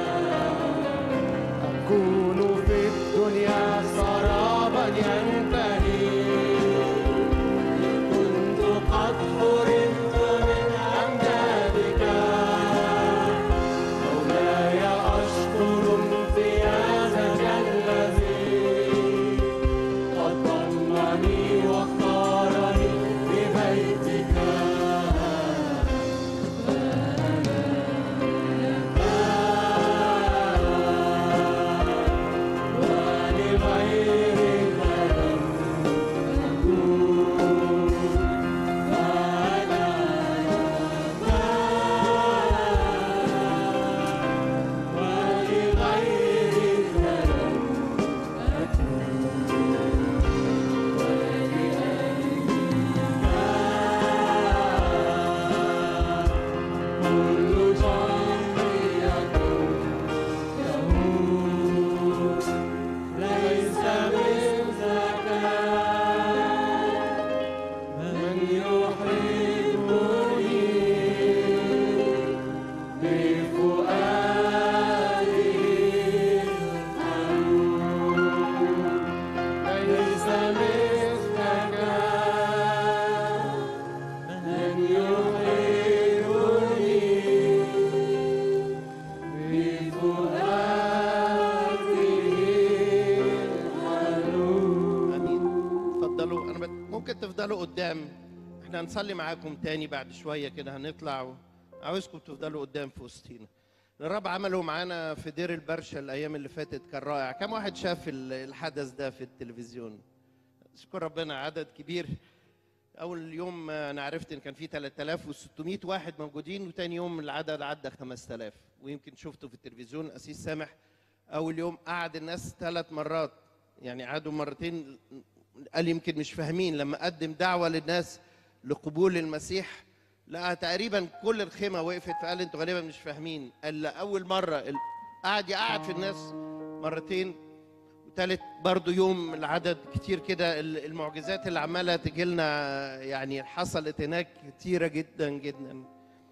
أكون في الدنيا سرابا ينتهي، كنت قد حرمت من أمجادك، قدام. احنا هنصلي معاكم تاني بعد شويه كده، هنطلع. عاوزكم تفضلوا قدام في وسطينا. الرب عمله معانا في دير البرشا الايام اللي فاتت، كان رائع. كم واحد شاف الحدث ده في التلفزيون؟ اشكر ربنا، عدد كبير. اول يوم انا عرفت ان كان في ثلاثة آلاف وستمائة واحد موجودين، وتاني يوم العدد عدى خمسة آلاف. ويمكن شفته في التلفزيون. أسيس سامح اول يوم قعد الناس ثلاث مرات، يعني قعدوا مرتين. قال يمكن مش فاهمين لما قدم دعوه للناس لقبول المسيح، لقى تقريبا كل الخيمه وقفت، فقال انتوا غالبا مش فاهمين. قال اول مره قعد يقعد في الناس مرتين، وثالث برضه يوم العدد كتير كده. المعجزات اللي عماله تجي لنا يعني حصلت هناك كتيره جدا جدا.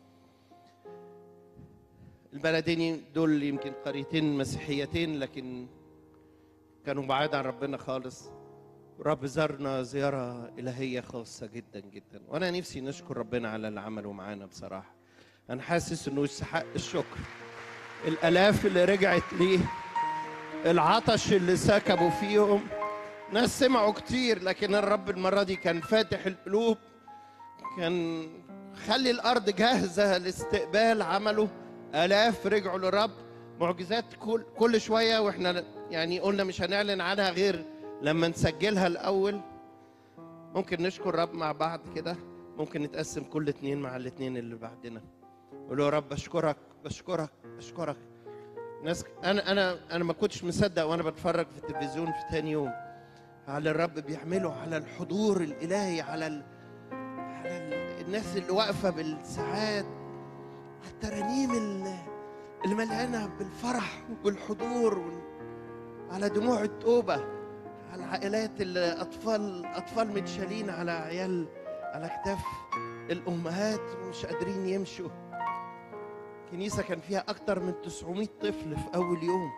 البلدين دول يمكن قريتين مسيحيتين، لكن كانوا بعاد عن ربنا خالص. ورب زارنا زيارة إلهية خاصة جدا جدا، وأنا نفسي نشكر ربنا على اللي عمله معانا. بصراحة أنا حاسس إنه يستحق الشكر. الآلاف اللي رجعت ليه، العطش اللي سكبوا فيهم. ناس سمعوا كتير، لكن الرب المرة دي كان فاتح القلوب، كان خلي الأرض جاهزة لاستقبال عمله. آلاف رجعوا للرب. معجزات كل كل شوية، وإحنا يعني قلنا مش هنعلن عنها غير لما نسجلها الأول. ممكن نشكر رب مع بعض كده، ممكن نتقسم كل اتنين مع الاتنين اللي بعدنا. قولوا يا رب أشكرك أشكرك أشكرك. ناس أنا أنا أنا ما كنتش مصدق وأنا بتفرج في التلفزيون في تاني يوم على الرب بيعمله، على الحضور الإلهي، على ال... على ال... الناس اللي واقفة بالساعات، على الترانيم اللي مليانة بالفرح وبالحضور، على دموع التوبة، على العائلات اللي أطفال أطفال متشالين على عيال على كتاف الأمهات ومش قادرين يمشوا. كنيسة كان فيها أكتر من تسعمائة طفل في أول يوم،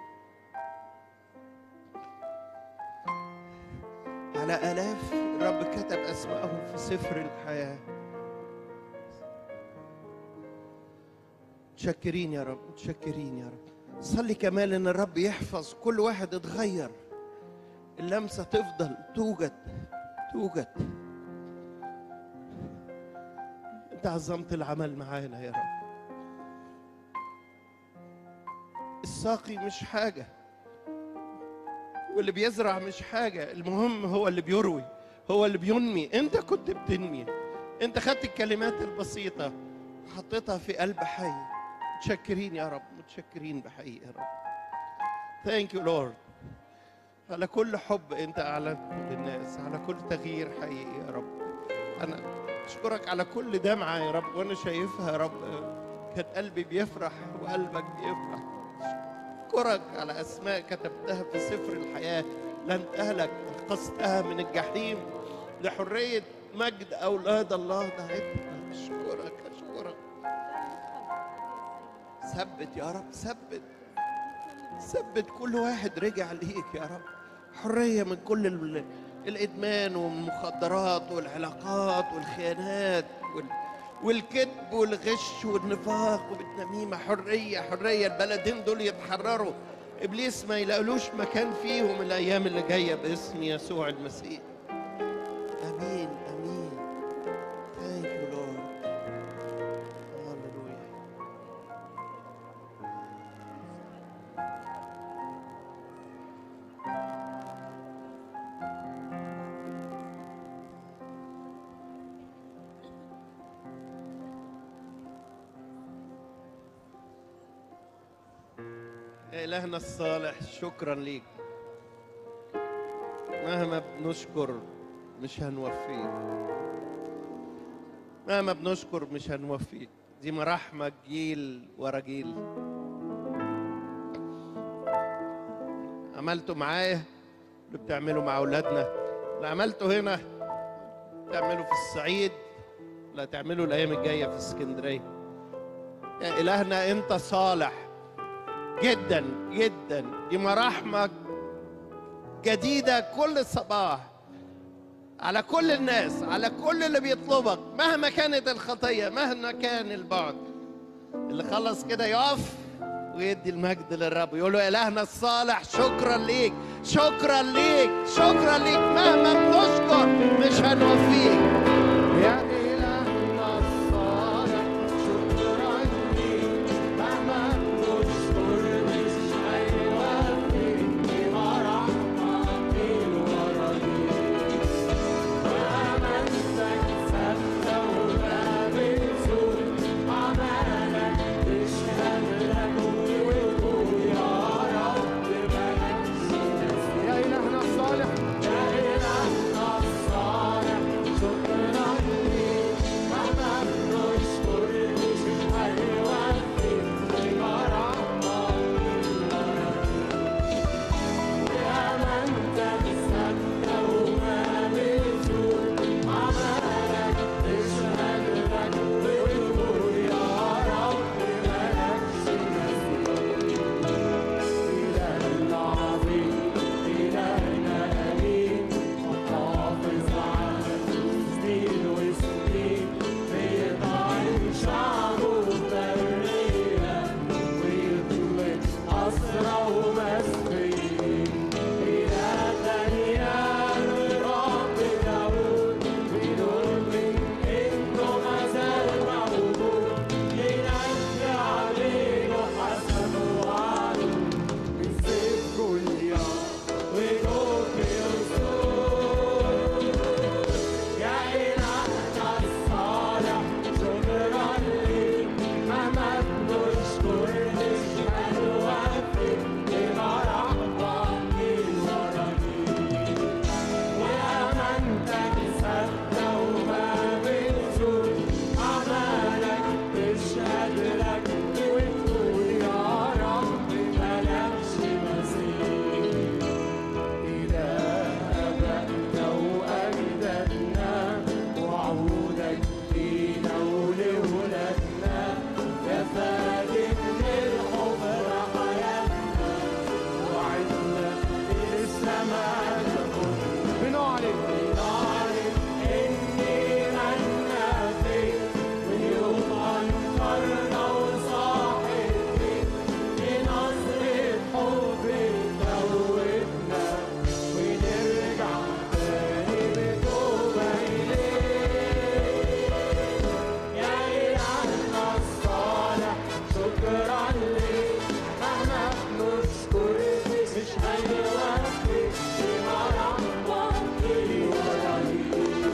على آلاف الرب كتب أسمائهم في سفر الحياة. متشكرين يا رب، متشكرين يا رب. صلي كمان إن الرب يحفظ كل واحد اتغير، اللمسة تفضل توجد توجد. أنت عظمت العمل معانا يا رب. الساقي مش حاجة، واللي بيزرع مش حاجة، المهم هو اللي بيروي، هو اللي بينمي. أنت كنت بتنمي، أنت خدت الكلمات البسيطة وحطيتها في قلب حي. متشكرين يا رب، متشكرين بحقيقة يا رب. Thank you Lord على كل حب أنت أعلنته للناس، على كل تغيير حقيقي يا رب. أنا أشكرك على كل دمعة يا رب، وأنا شايفها يا رب كان قلبي بيفرح وقلبك بيفرح. أشكرك على أسماء كتبتها في سفر الحياة لن تهلك، أنقذتها من الجحيم لحرية مجد أولاد الله دعيتنا. أشكرك أشكرك. ثبت يا رب، ثبت ثبت كل واحد رجع ليك يا رب. حرية من كل الإدمان والمخدرات والعلاقات والخيانات والكذب والغش والنفاق والنميمة. حرية حرية. البلدين دول يتحرروا، إبليس ما يلاقلوش مكان فيهم الأيام اللي جاية باسم يسوع المسيح. آمين آمين. Thank you Lord. هاللويا. إلهنا الصالح شكرا ليك. مهما بنشكر مش هنوفيك، مهما بنشكر مش هنوفيك. دي مراحمك جيل ورا جيل. عملته معايا اللي بتعمله مع أولادنا، اللي عملته هنا تعمله في الصعيد، لا تعمله الأيام الجاية في اسكندرية. يا إلهنا أنت صالح جدا جدا. دي مراحمك جديدة كل صباح على كل الناس، على كل اللي بيطلبك مهما كانت الخطية، مهما كان البعد. اللي خلص كده يقف ويدي المجد للرب، يقول له إلهنا الصالح شكرا ليك شكرا ليك شكرا ليك. مهما بنشكر مش هنوفيك. يا إلهنا الصالح شكرا ليك مهما نشكر مش هيوفي بمراحمك الورانيك وأمانتك ثابتة وما بتزول أعمالك تشهد لك وتقول يا رب مالكش نسيان يا إلهنا الصالح يا إلهنا الصالح شكرا ليك مهما نشكر مش هيوفي بمراحمك وأمانتك ثابتة وما بتزول أعمالك تشهد لك وتقول يا رب مالكش نسيان إلهنا عظيم إلهنا أمين محافظ على سنين وسنين بيطعم شعبه برية ويطلق أسرى ومسبيين إله دانيال ورب داود بنؤمن إنه ما زال موجود ينجي علينا حسب وعده من سيف جولياث ونوب يسوع يا إلهنا الصالح شكرا ليك مهما بنشكر مش هنوفي بمراحمك الورانيك وأمانتك ثابتة وما بتزول أعمالك تشهد لك وتقول يا رب مالكش مثيل إله آبائنا وأجدادنا وعودك لينا ولولادنا يا فادي من الحفر حياتنا وعدنا السماء تكون بنعلن بنعلن إني منا فيك من يوم أنكرنا وصاحبنا بنظرة حب توبنا ونرجع تاني بتوبة إليك يا إلهنا الصالح شكرا ليك مهما بنشكر مش هيوفي بمراحمك الورانيك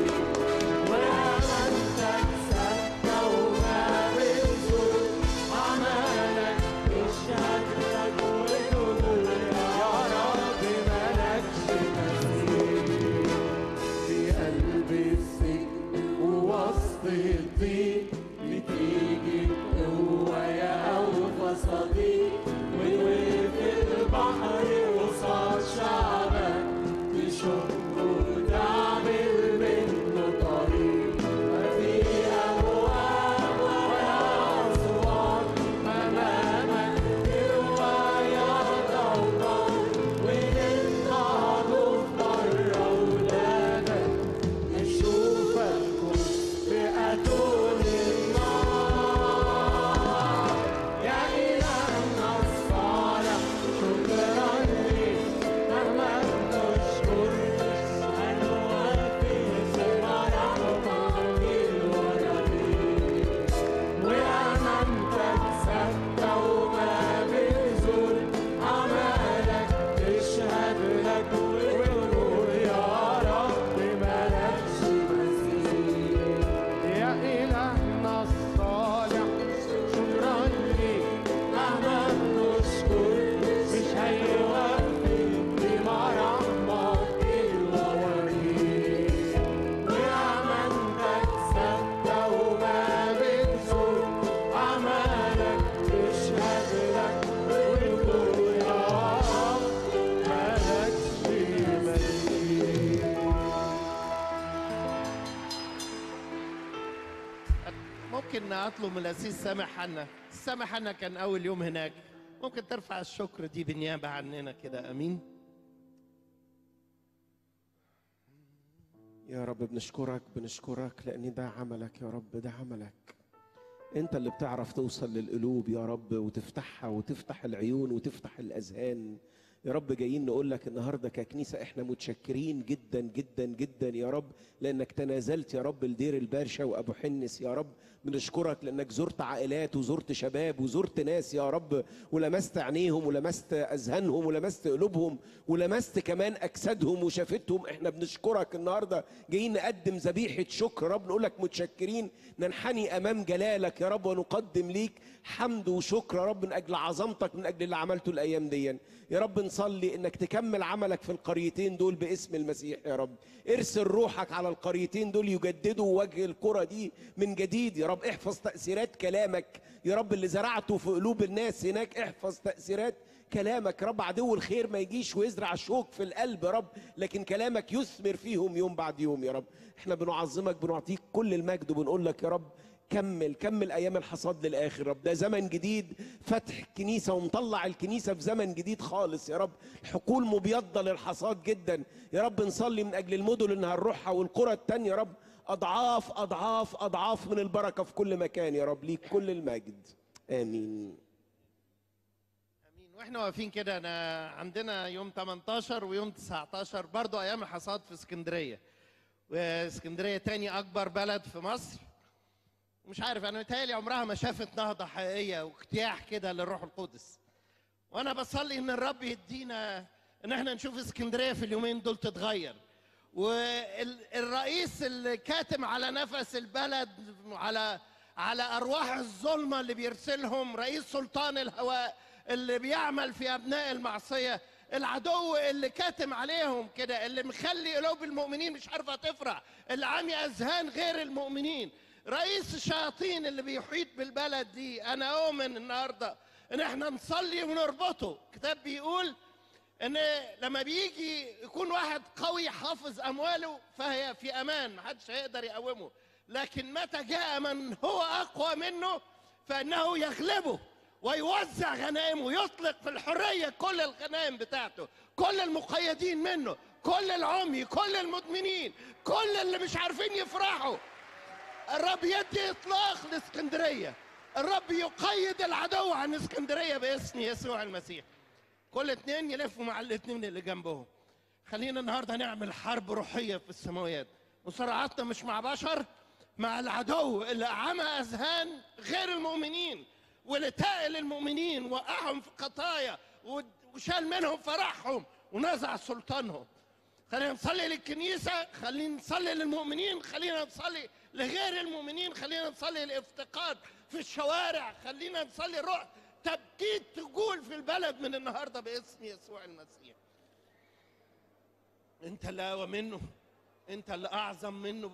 وأمانتك ثابتة وما بتزول أعمالك تشهد لك وتقول يا رب مالكش مثيل في قلب السجن ووسط الضيق بتيجي بقوة يا أوفى صديق ونوقف البحر قصاد شعبك تشق وتعمل منه طريق ما في أبواب ولا أسوار أمامك رواية ضوضاء وننهض بره ولادك نشوفك في أتون النار يا إلهنا الصالح شكرا ليك مهما بنشكر مش هنوفي بمراحمك الورانيك وأمانتك ثابتة وما بتزول أعمالك تشهد لك وتقول يا رب مالكش مثيل يا إلهنا الصالح شكرا ليك مهما بنشكر مش هيوفي بمراحمك الورانيك وأمانتك ثابتة وما بتزول أعمالك تشهد لك وتقول يا رب مالكش مثيل ممكن اطلب من الاسيس سامح حنا. سامح حنا كان اول يوم هناك، ممكن ترفع الشكر دي بالنيابه عننا كده؟ امين. يا رب بنشكرك بنشكرك لأن ده عملك يا رب، ده عملك. أنت اللي بتعرف توصل للقلوب يا رب وتفتحها وتفتح العيون وتفتح الأذهان. يا رب جايين نقول لك النهارده ككنيسه احنا متشكرين جدا جدا جدا يا رب، لانك تنازلت يا رب لدير الباشا وابو حنس يا رب. بنشكرك لانك زرت عائلات وزرت شباب وزرت ناس يا رب، ولمست عينيهم ولمست اذهانهم ولمست قلوبهم ولمست كمان اجسادهم وشافتهم. احنا بنشكرك النهارده، جايين نقدم ذبيحه شكر يا رب، نقول لك متشكرين، ننحني امام جلالك يا رب ونقدم ليك حمد وشكر يا رب من اجل عظمتك، من اجل اللي عملته الايام دي يا رب. نصلي انك تكمل عملك في القريتين دول باسم المسيح يا رب. ارسل روحك على القريتين دول يجددوا وجه القرى دي من جديد يا رب. احفظ تأثيرات كلامك يا رب اللي زرعته في قلوب الناس هناك، احفظ تأثيرات كلامك يا رب. عدو الخير ما يجيش ويزرع شوك في القلب يا رب، لكن كلامك يثمر فيهم يوم بعد يوم يا رب. احنا بنعظمك، بنعطيك كل المجد وبنقول لك يا رب كمل كمل ايام الحصاد للاخر رب. ده زمن جديد، فتح الكنيسه ومطلع الكنيسه في زمن جديد خالص يا رب. الحقول مبيضه للحصاد جدا يا رب. نصلي من اجل المدن اللي هنروحها والقرى التانيه يا رب، اضعاف اضعاف اضعاف من البركه في كل مكان يا رب. ليك كل المجد، امين امين. واحنا واقفين كده، انا عندنا يوم تمنتاشر ويوم تسعتاشر برضو ايام الحصاد في اسكندريه. واسكندريه تاني اكبر بلد في مصر. مش عارف، انا متهيألي عمرها ما شافت نهضه حقيقيه واجتياح كده للروح القدس. وانا بصلي ان الرب يدينا ان احنا نشوف اسكندريه في اليومين دول تتغير. والرئيس اللي كاتم على نفس البلد، على على ارواح الظلمه اللي بيرسلهم، رئيس سلطان الهواء اللي بيعمل في ابناء المعصيه، العدو اللي كاتم عليهم كده، اللي مخلي قلوب المؤمنين مش عارفه تفرح، اللي عامي اذهان غير المؤمنين، رئيس الشياطين اللي بيحيط بالبلد دي. انا اؤمن النهارده ان احنا نصلي ونربطه. الكتاب بيقول ان لما بيجي يكون واحد قوي حافظ امواله فهي في امان، محدش هيقدر يقومه. لكن متى جاء من هو اقوى منه فانه يغلبه ويوزع غنائمه، يطلق في الحريه كل الغنائم بتاعته، كل المقيدين منه، كل العمي، كل المدمنين، كل اللي مش عارفين يفرحوا. الرب يدي اطلاق لاسكندريه، الرب يقيد العدو عن اسكندريه باسم يسوع المسيح. كل اتنين يلفوا مع الاتنين اللي جنبهم. خلينا النهارده نعمل حرب روحيه في السماويات. مصارعتنا مش مع بشر، مع العدو اللي عمى اذهان غير المؤمنين، واللي تائل المؤمنين وقعهم في خطايا وشال منهم فرحهم ونزع سلطانهم. خلينا نصلي للكنيسه، خلينا نصلي للمؤمنين، خلينا نصلي لغير المؤمنين، خلينا نصلي الافتقاد في الشوارع، خلينا نصلي الروح تبكيت تقول في البلد من النهارده باسم يسوع المسيح. انت اللي اقوى منه، انت اللي اعظم منه.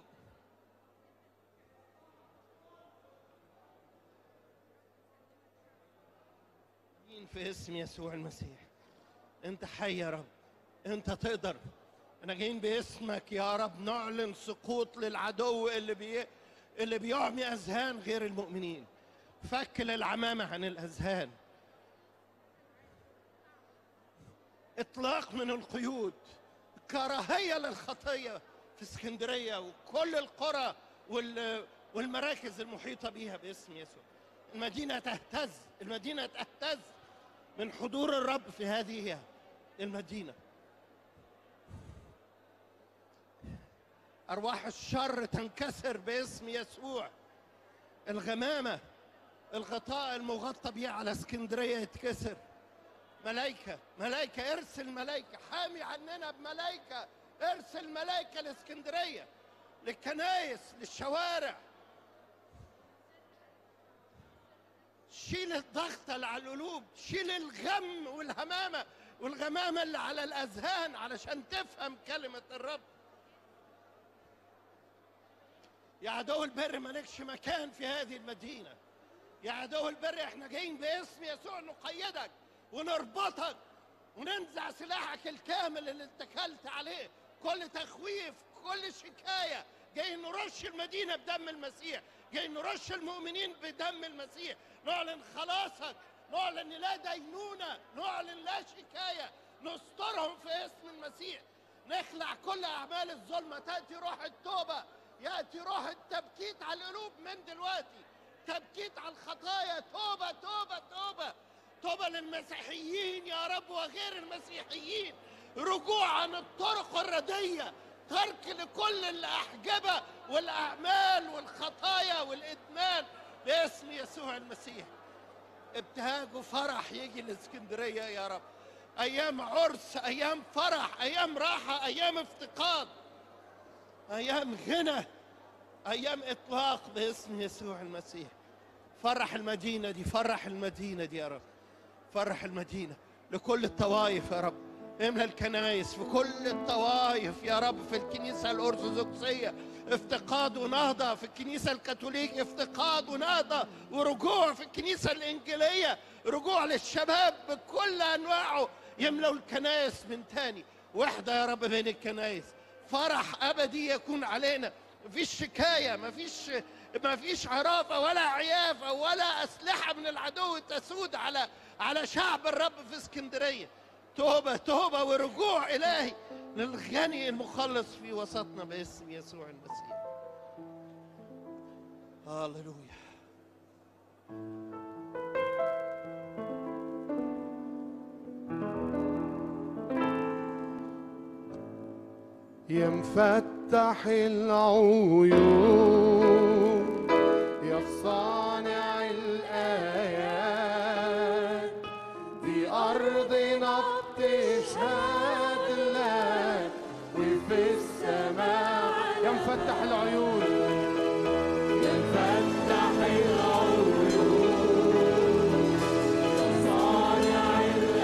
مين في اسم يسوع المسيح؟ انت حي يا رب، انت تقدر. انا جايين باسمك يا رب نعلن سقوط للعدو اللي بي اللي بيعمي اذهان غير المؤمنين. فك العمامه عن الاذهان، اطلاق من القيود، كراهيه للخطيه في اسكندريه وكل القرى والمراكز المحيطه بها باسم يسوع. المدينه تهتز، المدينه تهتز من حضور الرب في هذه المدينه. أرواح الشر تنكسر باسم يسوع. الغمامة، الغطاء المغطى بيه على اسكندرية يتكسر. ملايكة ملايكة، ارسل ملايكة، حامي عننا بملايكة، ارسل ملايكة لاسكندرية، للكنايس، للشوارع. شيل الضغط اللي على القلوب، شيل الغم والهمامة والغمامة اللي على الأذهان علشان تفهم كلمة الرب. يا عدو البر مالكش مكان في هذه المدينة. يا عدو البر احنا جايين باسم يسوع نقيدك ونربطك وننزع سلاحك الكامل اللي اتكلت عليه. كل تخويف، كل شكاية، جايين نرش المدينة بدم المسيح، جايين نرش المؤمنين بدم المسيح. نعلن خلاصك، نعلن لا دينونة، نعلن لا شكاية، نسترهم في اسم المسيح. نخلع كل أعمال الظلمة. تأتي روح التوبة، يأتي روح التبكيت على القلوب من دلوقتي، تبكيت على الخطايا، توبة توبة توبة توبة توبة للمسيحيين يا رب وغير المسيحيين، رجوع عن الطرق الردية، ترك لكل الأحجبة والأعمال والخطايا والإدمان باسم يسوع المسيح. ابتهاج وفرح يجي لاسكندرية يا رب، أيام عرس، أيام فرح، أيام راحة، أيام افتقاد، أيام غنى، أيام إطلاق باسم يسوع المسيح. فرح المدينة دي، فرح المدينة دي يا رب، فرح المدينة لكل الطوائف يا رب. املى الكنائس في كل الطوائف يا رب، في الكنيسة الأرثوذكسية افتقاد ونهضة، في الكنيسة الكاثوليك افتقاد ونهضة ورجوع، في الكنيسة الإنجيلية رجوع للشباب بكل أنواعه، يملوا الكنائس من تاني، وحدة يا رب بين الكنائس، فرح أبدي يكون علينا، مفيش شكاية، مفيش مفيش عرافة ولا عيافة ولا أسلحة من العدو تسود على على شعب الرب في اسكندرية. توبة توبة ورجوع إلهي للغني المخلص في وسطنا باسم يسوع المسيح. هاللويا. يا مفتح العيون، يا صانع الآيات، دي أرضنا بتشهد لك وفي السماء. يا مفتح العيون، يا مفتح العيون، يا صانع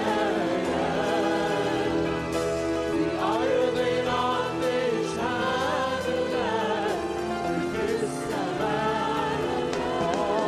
الآيات، دي أرضنا بتشهد لك وفي السماء.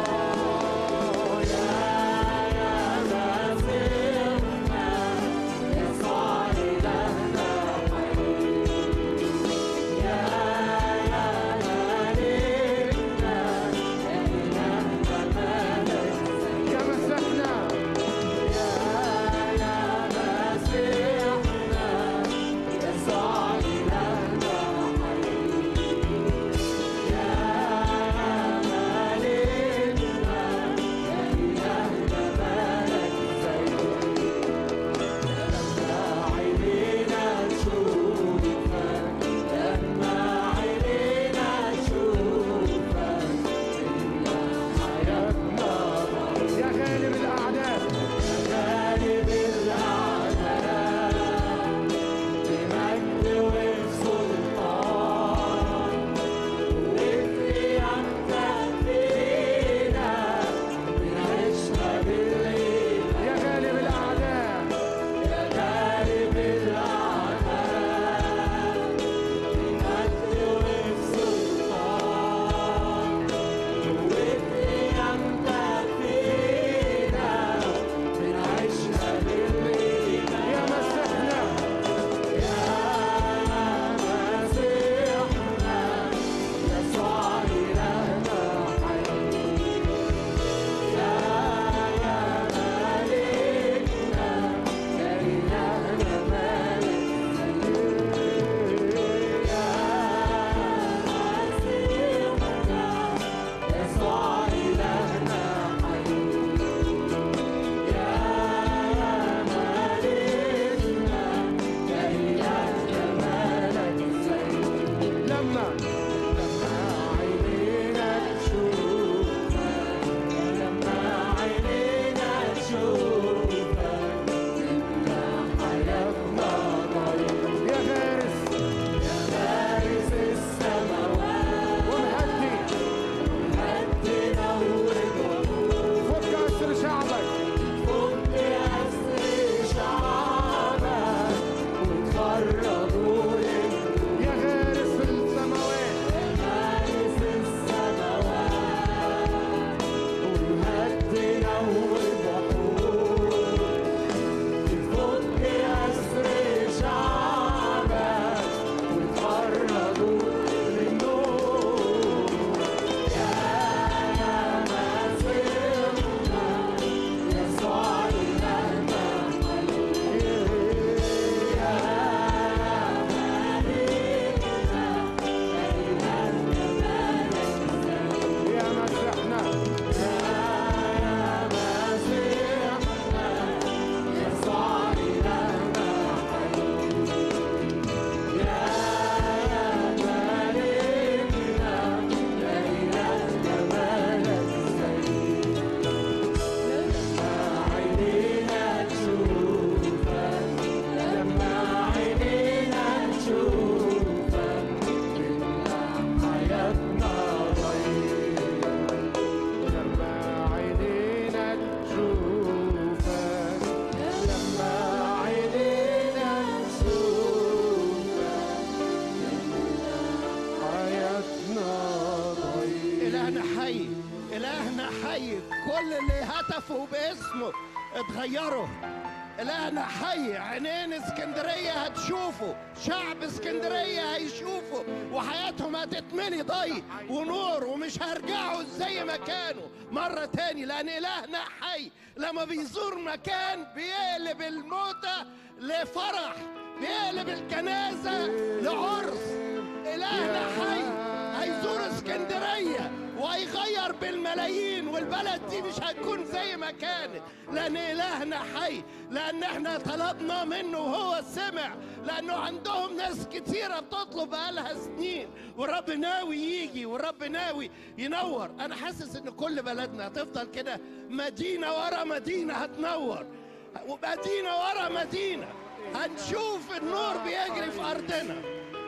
اللي هتفوا باسمه اتغيروا. إلهنا حي، عينين اسكندرية هتشوفه، شعب اسكندرية هيشوفه، وحياتهم هتتملي ضي ونور، ومش هيرجعوا زي ما كانوا مرة تاني، لأن إلهنا حي. لما بيزور مكان بيقلب الموتى لفرح، بيقلب الجنازة لعرس. إلهنا حي هيزور اسكندرية وهيغير بالملايين، والبلد دي مش هتكون زي ما كانت، لأن إلهنا حي. لأن احنا طلبنا منه وهو سمع، لأنه عندهم ناس كتيرة بتطلب بقالها سنين، والرب ناوي يجي، والرب ناوي ينور. أنا حاسس إن كل بلدنا هتفضل كده مدينة ورا مدينة هتنور، ومدينة ورا مدينة هنشوف النور بيجري في أرضنا.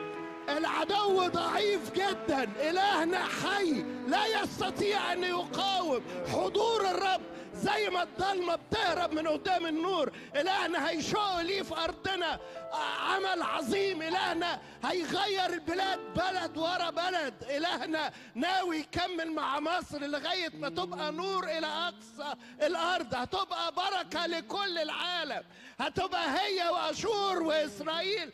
العدو ضعيف جدا، إلهنا حي لا يستطيع أن يقاوم حضور الرب. زي ما الضلمة بتهرب من قدام النور، إلهنا هيشق ليه في أرضنا عمل عظيم. إلهنا هيغير البلاد بلد ورا بلد. إلهنا ناوي يكمل مع مصر لغاية ما تبقى نور إلى أقصى الأرض، هتبقى بركة لكل العالم، هتبقى هي وأشور وإسرائيل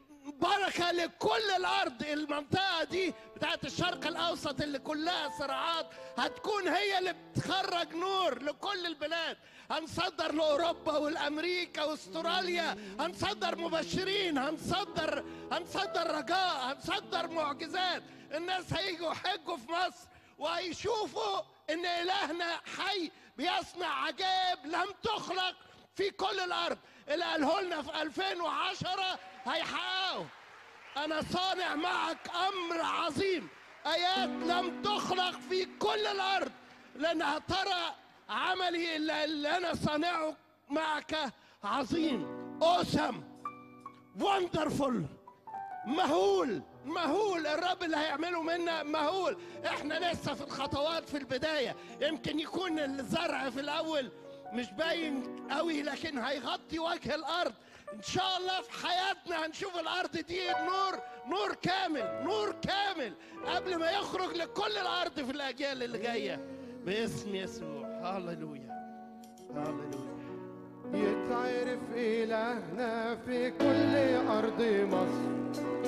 بركة لكل الأرض. المنطقة دي بتاعت الشرق الأوسط اللي كلها صراعات هتكون هي اللي بتخرج نور لكل البلاد. هنصدر لأوروبا والأمريكا واستراليا، هنصدر مبشرين، هنصدر هنصدر رجاء، هنصدر معجزات. الناس هيجوا يحجوا في مصر وهيشوفوا إن إلهنا حي بيصنع عجائب لم تخلق في كل الأرض. اللي قاله لنا في ألفين وعشرة هيحققوا. أنا صانع معك أمر عظيم، آيات لم تخلق في كل الأرض، لأنها ترى عملي اللي أنا صانعه معك عظيم. أوسم، وندرفول، مهول مهول. الرب اللي هيعمله منا مهول. احنا لسه في الخطوات في البداية. يمكن يكون الزرع في الأول مش باين قوي، لكن هيغطي وجه الأرض. إن شاء الله في حياتنا هنشوف الأرض دي نور، نور كامل، نور كامل قبل ما يخرج لكل الأرض في الأجيال اللي جاية باسم يسوع. هاللويا هاللويا. يتعرف إلهنا في كل أرض مصر،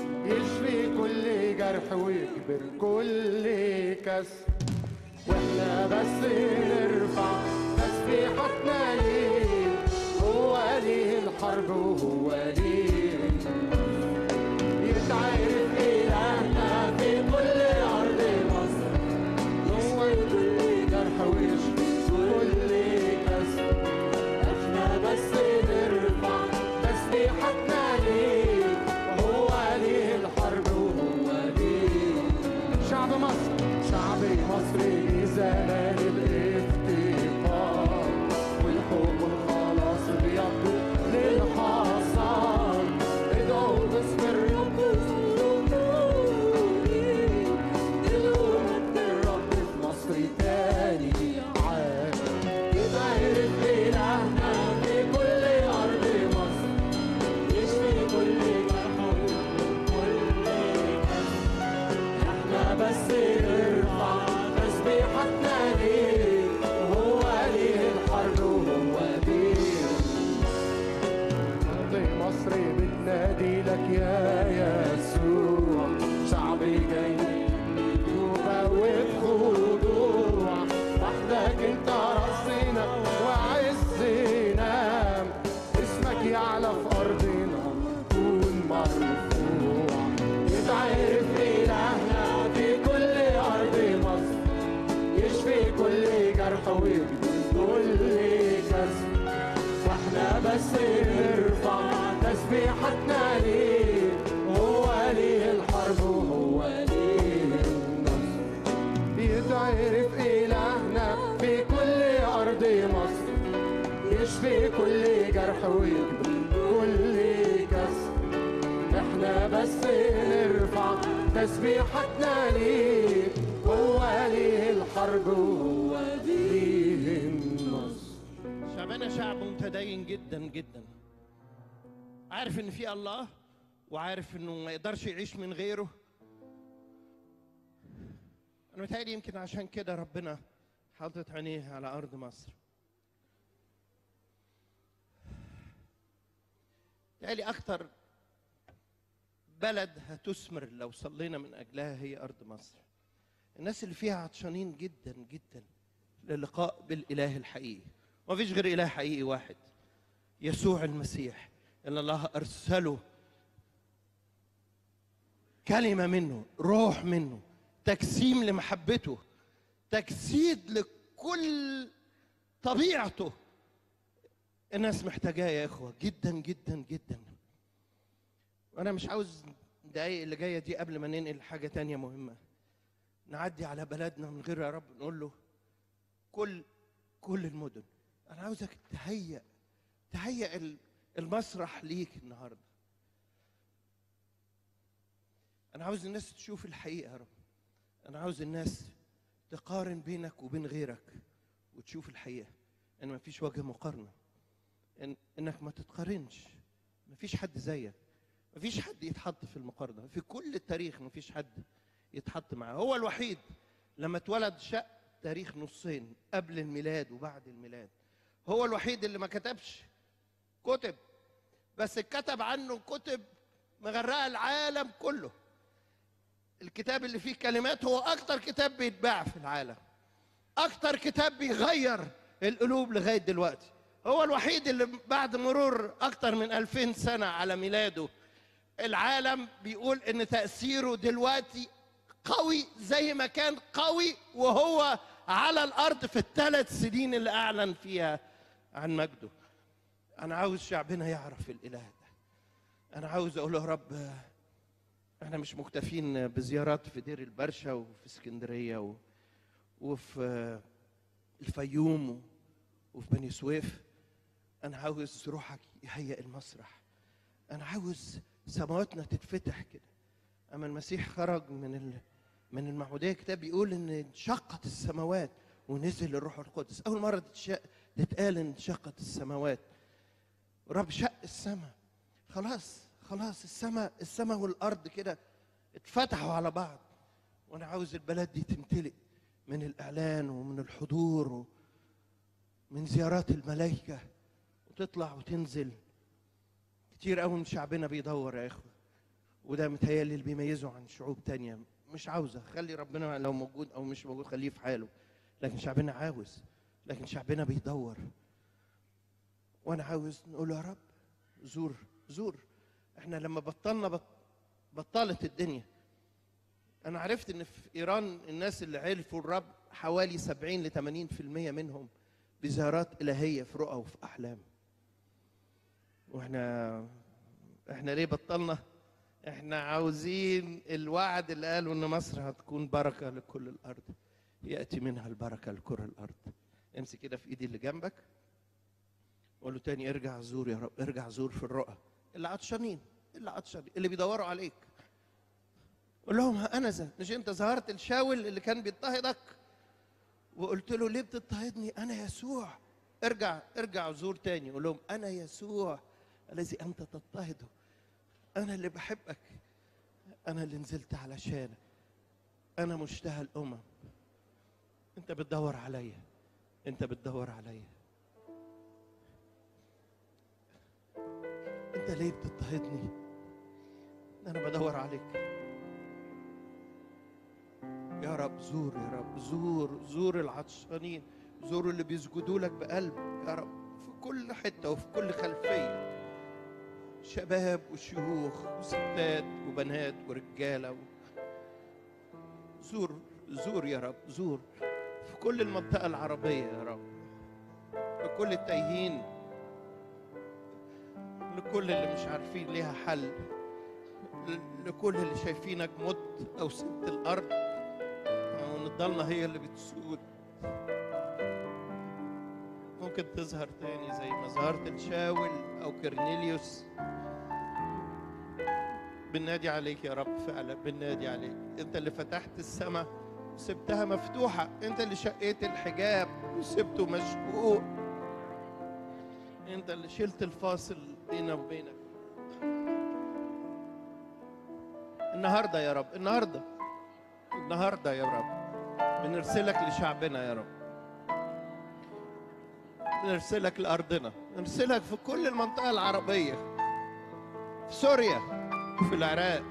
يشفي كل جرح ويكبر كل كسر، واحنا بس نرفع تسبيحتنا ليه. هو ليه الحرب وهو ليه يتعرف إلهنا في كل أرض مصر، يشفي كل جرح ويشفي كل كسر، احنا بس نرفع تسبيحتنا ليه. هو ليه الحرب وهو ليه. شعب مصر، شعب مصر ليه زمان الافتقار، والحب والخلاص بيبدو للحصاد. ادعوا باسم الرب صلوني، ادعوا مجد الرب في مصر تاني عاد. يتعرف إلهنا في كل أرض مصر، يشفي كل جرح وكل كسر، احنا بس نرفع تسبيحتنا ليه. وهو ليه الحرب وهو ليه. أرض مصر بتنادي لك يا يسوع، شعبي جاي بتوبة وبخضوع، وحدك انت راسنا وعزنا، اسمك يعلى في أرضنا كون مرفوع. يتعرف إلهنا في كل أرض مصر، يشفي كل جرح ويجبر كل كسر، واحنا بس نرفع تسبيحتنا ليه. هو ليه الحرب وهو ليه النصر. يتعرف إلهنا في كل أرض مصر، يشفي كل جرح ويجبر كل كسر، احنا بس نرفع تسبيحتنا ليه. هو ليه الحرب وهو ليه النصر. شعبنا شعب متدين جدا جدا، عارف ان في الله وعارف انه ما يقدرش يعيش من غيره. انا متهيألي يمكن عشان كده ربنا حاطط عينيه على أرض مصر. تالي أكتر بلد هتثمر لو صلينا من أجلها هي أرض مصر. الناس اللي فيها عطشانين جدا جدا للقاء بالإله الحقيقي. ومفيش غير إله حقيقي واحد، يسوع المسيح، إن الله أرسله كلمة منه، روح منه، تجسيم لمحبته، تجسيد لكل طبيعته. الناس محتاجاه يا إخوة جدا جدا جدا. وأنا مش عاوز الدقايق اللي جاية دي قبل ما ننقل لحاجة تانية مهمة نعدي على بلدنا من غير يا رب نقول له كل كل المدن. أنا عاوزك تهيئ تهيئ المسرح ليك النهارده. أنا عاوز الناس تشوف الحقيقة يا رب. أنا عاوز الناس تقارن بينك وبين غيرك وتشوف الحقيقة إن ما فيش وجه مقارنة، إن إنك ما تتقارنش. ما فيش حد زيك، ما فيش حد يتحط في المقارنة في كل التاريخ. ما فيش حد يتحط معاه. هو الوحيد لما اتولد شق تاريخ نصين، قبل الميلاد وبعد الميلاد. هو الوحيد اللي ما كتبش كتب، بس اتكتب عنه كتب مغرقة العالم كله. الكتاب اللي فيه كلمات هو أكتر كتاب بيتباع في العالم، أكتر كتاب بيغير القلوب لغاية دلوقتي. هو الوحيد اللي بعد مرور أكتر من ألفين سنة على ميلاده العالم بيقول إن تأثيره دلوقتي قوي زي ما كان قوي وهو على الأرض في الثلاث سنين اللي أعلن فيها عن مجده. أنا عاوز شعبنا يعرف الإله ده. أنا عاوز أقول له يا رب احنا مش مكتفين بزيارات في دير البرشا وفي اسكندريه وفي الفيوم وفي بني سويف. انا عاوز روحك يهيئ المسرح. انا عاوز سماواتنا تتفتح كده. اما المسيح خرج من ال... من المعموديه كتاب بيقول ان انشقت السماوات ونزل الروح القدس. اول مره تتشق... تتقال ان انشقت السماوات. رب شق السماء. خلاص خلاص السماء السماء والارض كده اتفتحوا على بعض. وانا عاوز البلد دي تمتلئ من الاعلان ومن الحضور ومن زيارات الملائكه وتطلع وتنزل. كتير قوي من شعبنا بيدور يا اخوه، وده متهيألي اللي بيميزه عن شعوب تانية. مش عاوزه خلي ربنا لو موجود او مش موجود خليه في حاله، لكن شعبنا عاوز، لكن شعبنا بيدور. وانا عاوز نقول يا رب زور زور. احنا لما بطلنا بط... بطلت الدنيا. انا عرفت ان في ايران الناس اللي عرفوا الرب حوالي سبعين ل ثمانين بالمئة منهم بزيارات الهيه في رؤى وفي احلام. واحنا احنا ليه بطلنا؟ احنا عاوزين الوعد اللي قالوا ان مصر هتكون بركه لكل الارض، ياتي منها البركه لكل الارض. امسك كده في ايدي اللي جنبك قول له تاني ارجع زور يا رب، ارجع زور في الرؤى. اللي عطشانين اللي عطشانين اللي بيدوروا عليك قول لهم ها انا ذا. مش انت ظهرت الشاول اللي كان بيضطهدك وقلت له ليه بتضطهدني؟ انا يسوع. ارجع ارجع زور تاني قول لهم انا يسوع الذي انت تضطهده. انا اللي بحبك، انا اللي نزلت علشانك، انا مشتهى الامم. انت بتدور عليا، انت بتدور عليا. انت ليه بتضطهدني؟ انا بدور عليك يا رب. زور يا رب، زور زور العطشانين، زور اللي بيسجدوا لك بقلب يا رب في كل حته وفي كل خلفيه، شباب وشيوخ وستات وبنات ورجاله و... زور زور يا رب، زور في كل المنطقه العربيه يا رب، في كل التايهين، لكل اللي مش عارفين ليها حل، لكل اللي شايفينك مت او سبت الارض او نضلنا هي اللي بتسود. ممكن تظهر تاني زي ما ظهرت لشاول او كرنيليوس. بننادي عليك يا رب، فعلا بننادي عليك. انت اللي فتحت السماء وسبتها مفتوحه، انت اللي شقيت الحجاب وسبته مشقوق، انت اللي شلت الفاصل بيننا وبينك. النهارده يا رب، النهارده النهارده يا رب بنرسلك لشعبنا يا رب. بنرسلك لأرضنا، بنرسلك في كل المنطقة العربية، في سوريا وفي العراق.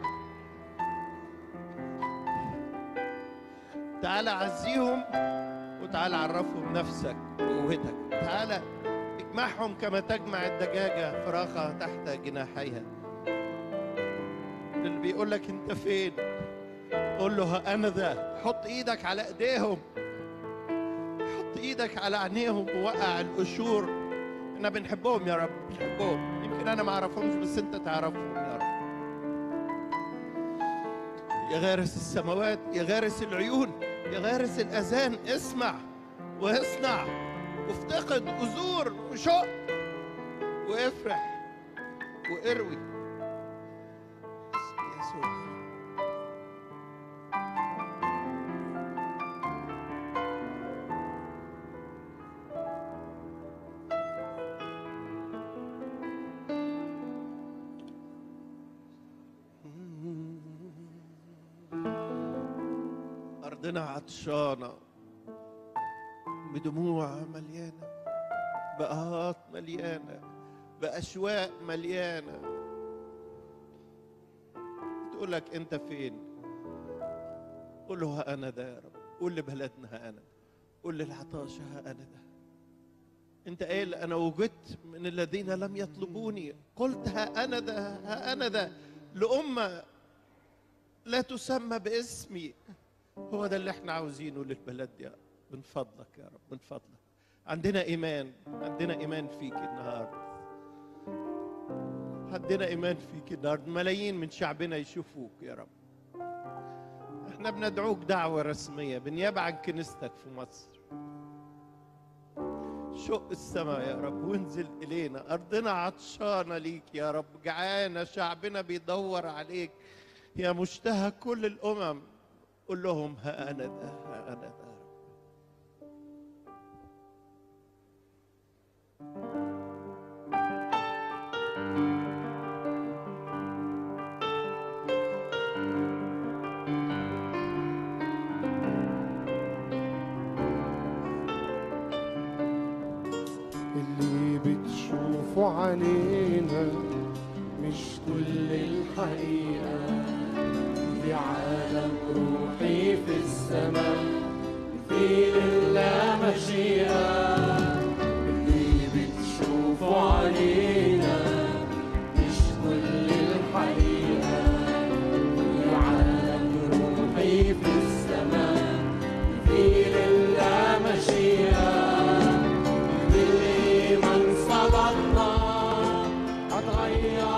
تعال عزيهم وتعال عرفهم نفسك وقوتك. تعال اجمعهم كما تجمع الدجاجة فراخها تحت جناحيها. اللي بيقول لك انت فين قول له ها انا ذا. حط ايدك على ايديهم، حط ايدك على عينيهم ووقع القشور. احنا بنحبهم يا رب، بنحبهم. يمكن انا ما اعرفهمش بس انت تعرفهم يا رب. يا غارس السماوات، يا غارس العيون، يا غارس الاذان، اسمع واصنع وافتقد وزور وشق وافرح واروي. يسوع أرضنا عطشانة بدموع مليانة، بآهات مليانة، بأشواق مليانة. تقول لك أنت فين؟ قول له ها أنا ده يا رب. قول لبلدنا ها أنا، قول للعطاش ها أنا ده. أنت قايل أنا وجدت من الذين لم يطلبوني، قلت ها أنا ده، ها أنا ده لأمة لا تسمى باسمي. هو ده اللي احنا عاوزينه للبلد يا رب. من فضلك يا رب، من فضلك. عندنا إيمان، عندنا إيمان فيك النهارده. عندنا إيمان فيك النهارده. ملايين من شعبنا يشوفوك يا رب. احنا بندعوك دعوة رسمية بالنيابة عن كنيستك في مصر. شق السماء يا رب وانزل إلينا. أرضنا عطشانة ليك يا رب، جعانة، شعبنا بيدور عليك يا مشتهى كل الأمم. قل لهم ها أنا ذا، ها أنا ذا. اللي بتشوفوا علينا مش كل الحقيقة، في عالم روحي في السماء في لله مشيئة. اللي بتشوفوا علينا مش كل الحقيقة، في عالم روحي في السماء في لله مشيئة. بالإيمان صدقنا هتغير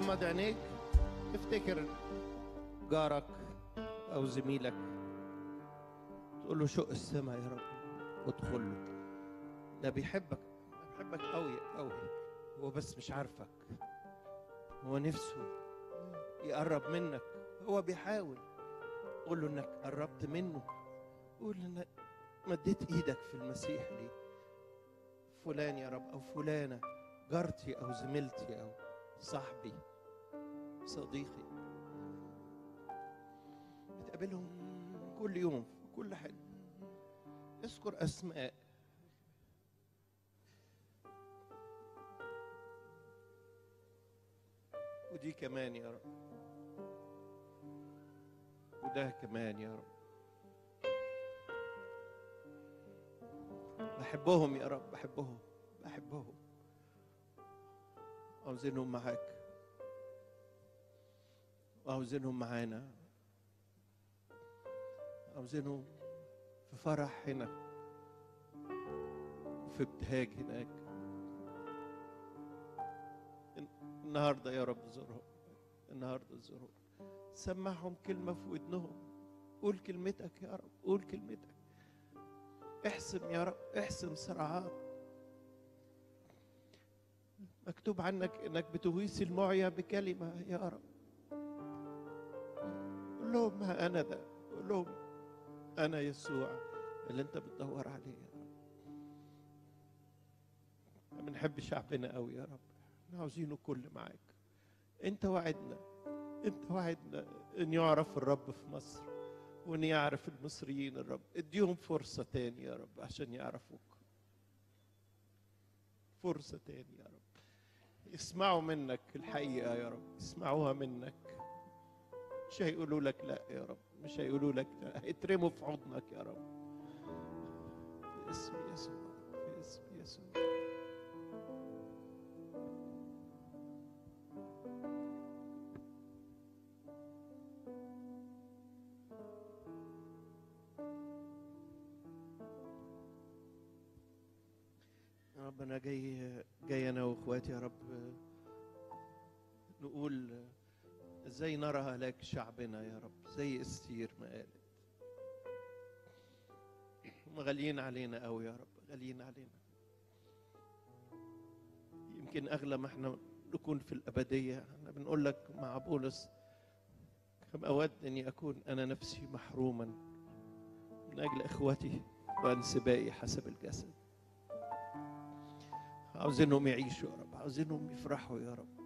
غمض عينيك، افتكر جارك أو زميلك، تقول له شق السماء يا رب وادخل له. ده بيحبك، بيحبك قوي قوي، هو بس مش عارفك، هو نفسه يقرب منك، هو بيحاول. قول له انك قربت منه، قول انك مديت ايدك في المسيح ليه. فلان يا رب او فلانه، جارتي او زميلتي او صاحبي صديقي، بتقابلهم كل يوم في كل حته، اذكر اسماء. ودي كمان يا رب، وده كمان يا رب. بحبهم يا رب، بحبهم بحبهم عاوزينهم معاك وعاوزينهم معانا، عاوزينهم في فرح هنا وفي ابتهاج هناك. النهارده يا رب زورهم، النهارده زورهم، سمعهم كلمة في ودنهم، قول كلمتك يا رب، قول كلمتك، احسم يا رب، احسم صراعات. مكتوب عنك انك بتغيث المعيا بكلمة يا رب. قول لهم ما انا ده، قول لهم انا يسوع اللي انت بتدور عليه يا رب. بنحب شعبنا قوي يا رب، احنا عاوزينه كل معاك. انت وعدنا، انت وعدنا ان يعرف الرب في مصر وان يعرف المصريين الرب. اديهم فرصة تاني يا رب عشان يعرفوك، فرصة تاني يا رب، يسمعوا منك الحقيقة يا رب، يسمعوها منك، مش هيقولوا لك لا يا رب، مش هيقولوا لك لا، هيترموا في حضنك يا رب، في اسم يسوع، في اسم يسوع. يا رب أنا جاي جاي أنا وإخواتي يا رب نقول إزاي نرى هلاك شعبنا يا رب، زي استير ما قالت. هم غاليين علينا قوي يا رب، غاليين علينا، يمكن أغلى ما احنا نكون في الأبدية. احنا بنقول لك مع بولس كم أود أني أكون أنا نفسي محروما من أجل إخوتي وأنسبائي حسب الجسد. عاوزينهم يعيشوا يا رب، عاوزينهم يفرحوا يا رب،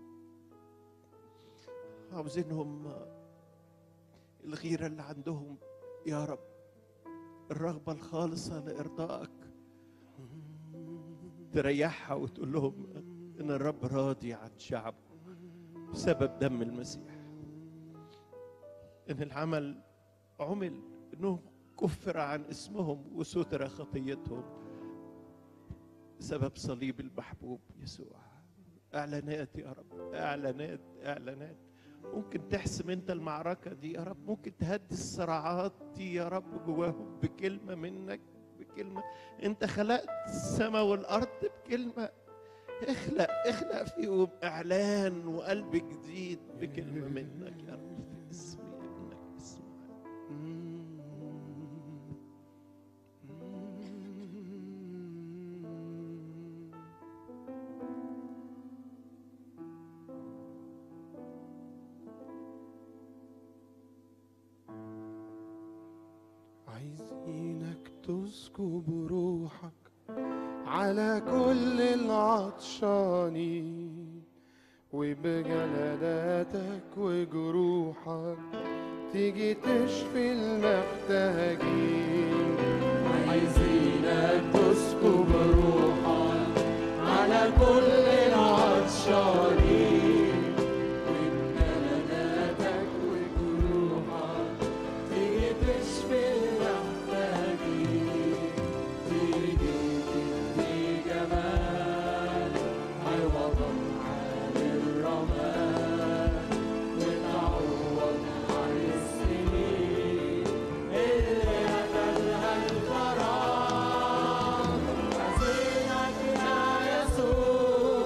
عاوزينهم الغيرة اللي عندهم يا رب، الرغبة الخالصة لإرضائك تريحها وتقول لهم إن الرب راضي عن شعبه بسبب دم المسيح، إن العمل عمل، إنه كفر عن اسمهم وستر خطيتهم بسبب صليب المحبوب يسوع. اعلانات يا رب، اعلانات اعلانات. ممكن تحسم انت المعركة دي يا رب، ممكن تهدي الصراعات دي يا رب جواهم بكلمة منك، بكلمة. انت خلقت السماء والارض بكلمة، اخلق اخلق فيهم اعلان وقلب جديد بكلمة منك يا رب، في اسم ابنك اسمع. عايزينك تسكب روحك على كل العطشانين، وبجلالاتك وجروحك تيجي تشفي المحتاجين. عايزينك تسكب روحك على كل العطشانين، وبجلالاتك وجروحك تيجي تشفي المحتاجين. تيجي تدي جمال عوضا عن الرماد، وتعوض عن السنين اللي أكلها الفراغ. عايزينك يا يسوع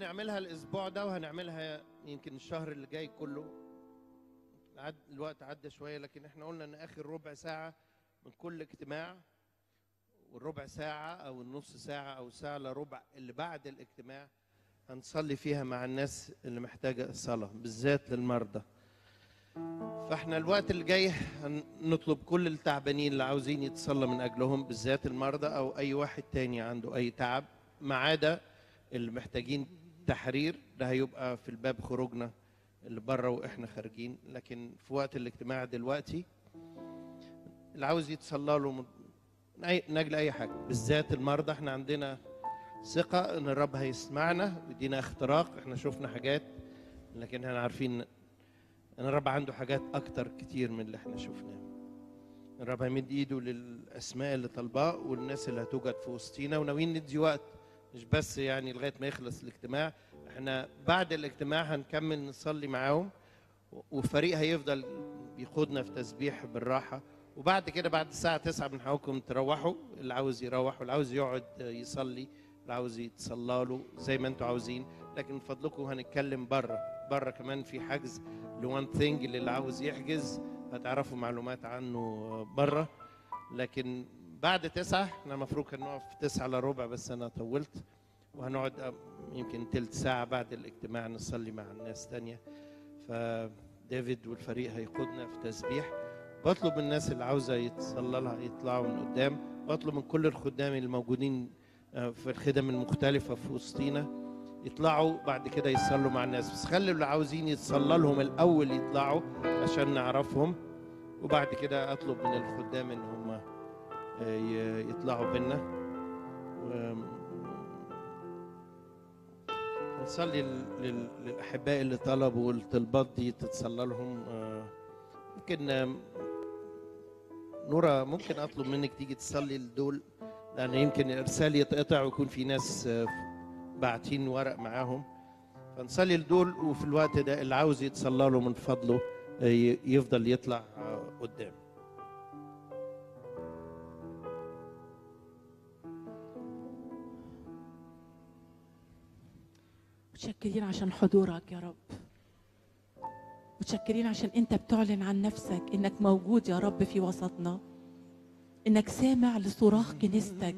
هنعملها الاسبوع ده وهنعملها يمكن الشهر اللي جاي كله. عد الوقت عدى شويه، لكن احنا قلنا ان اخر ربع ساعه من كل اجتماع، والربع ساعه او النص ساعه او ساعه الا ربع اللي بعد الاجتماع هنصلي فيها مع الناس اللي محتاجه الصلاه، بالذات للمرضى. فاحنا الوقت اللي جاي هنطلب كل التعبانين اللي عاوزين يتصلى من اجلهم، بالذات المرضى او اي واحد تاني عنده اي تعب، ما عدا اللي محتاجين تحرير، ده هيبقى في الباب خروجنا اللي بره واحنا خارجين. لكن في وقت الاجتماع دلوقتي اللي عاوز يتصلى له من اجل اي حاجه، بالذات المرضى، احنا عندنا ثقه ان الرب هيسمعنا ويدينا اختراق. احنا شفنا حاجات، لكن احنا عارفين ان الرب عنده حاجات اكتر كتير من اللي احنا شفناه. الرب هيمد ايده للاسماء اللي طالباه والناس اللي هتوجد في وسطينا، وناويين ندي وقت مش بس يعني لغايه ما يخلص الاجتماع. احنا بعد الاجتماع هنكمل نصلي معاهم، والفريق هيفضل بيقودنا في تسبيح بالراحه. وبعد كده بعد الساعه تسعة بنحاولكم تروحوا، اللي عاوز يروح واللي عاوز يقعد يصلي، اللي عاوز يتصلى له زي ما انتم عاوزين. لكن من فضلكم هنتكلم بره بره كمان في حجز لوان ثينج، اللي عاوز يحجز هتعرفوا معلومات عنه بره. لكن بعد تسعة احنا المفروض كنا نقف في تسعة الا ربع، بس انا طولت، وهنقعد يمكن تلت ساعة بعد الاجتماع نصلي مع الناس تانية. فديفيد والفريق هيقودنا في تسبيح. بطلب من الناس اللي عاوزة يتصلى لها يطلعوا من قدام، بطلب من كل الخدام الموجودين في الخدم المختلفة في وسطينا يطلعوا بعد كده يصلوا مع الناس. بس خلوا اللي عاوزين يتصلى لهم الأول يطلعوا عشان نعرفهم، وبعد كده أطلب من الخدام إن هم يطلعوا بينا ونصلي للأحباء اللي طلبوا الطلبات دي تتصلى لهم. ممكن نورا ممكن أطلب منك تيجي تصلي لدول، لأن يمكن الإرسال يتقطع ويكون في ناس باعتين ورق معاهم، فنصلي لدول. وفي الوقت ده اللي عاوز يتصلى له من فضله يفضل يطلع قدام. متشكرين عشان حضورك يا رب، متشكرين عشان انت بتعلن عن نفسك انك موجود يا رب في وسطنا، انك سامع لصراخ كنيستك،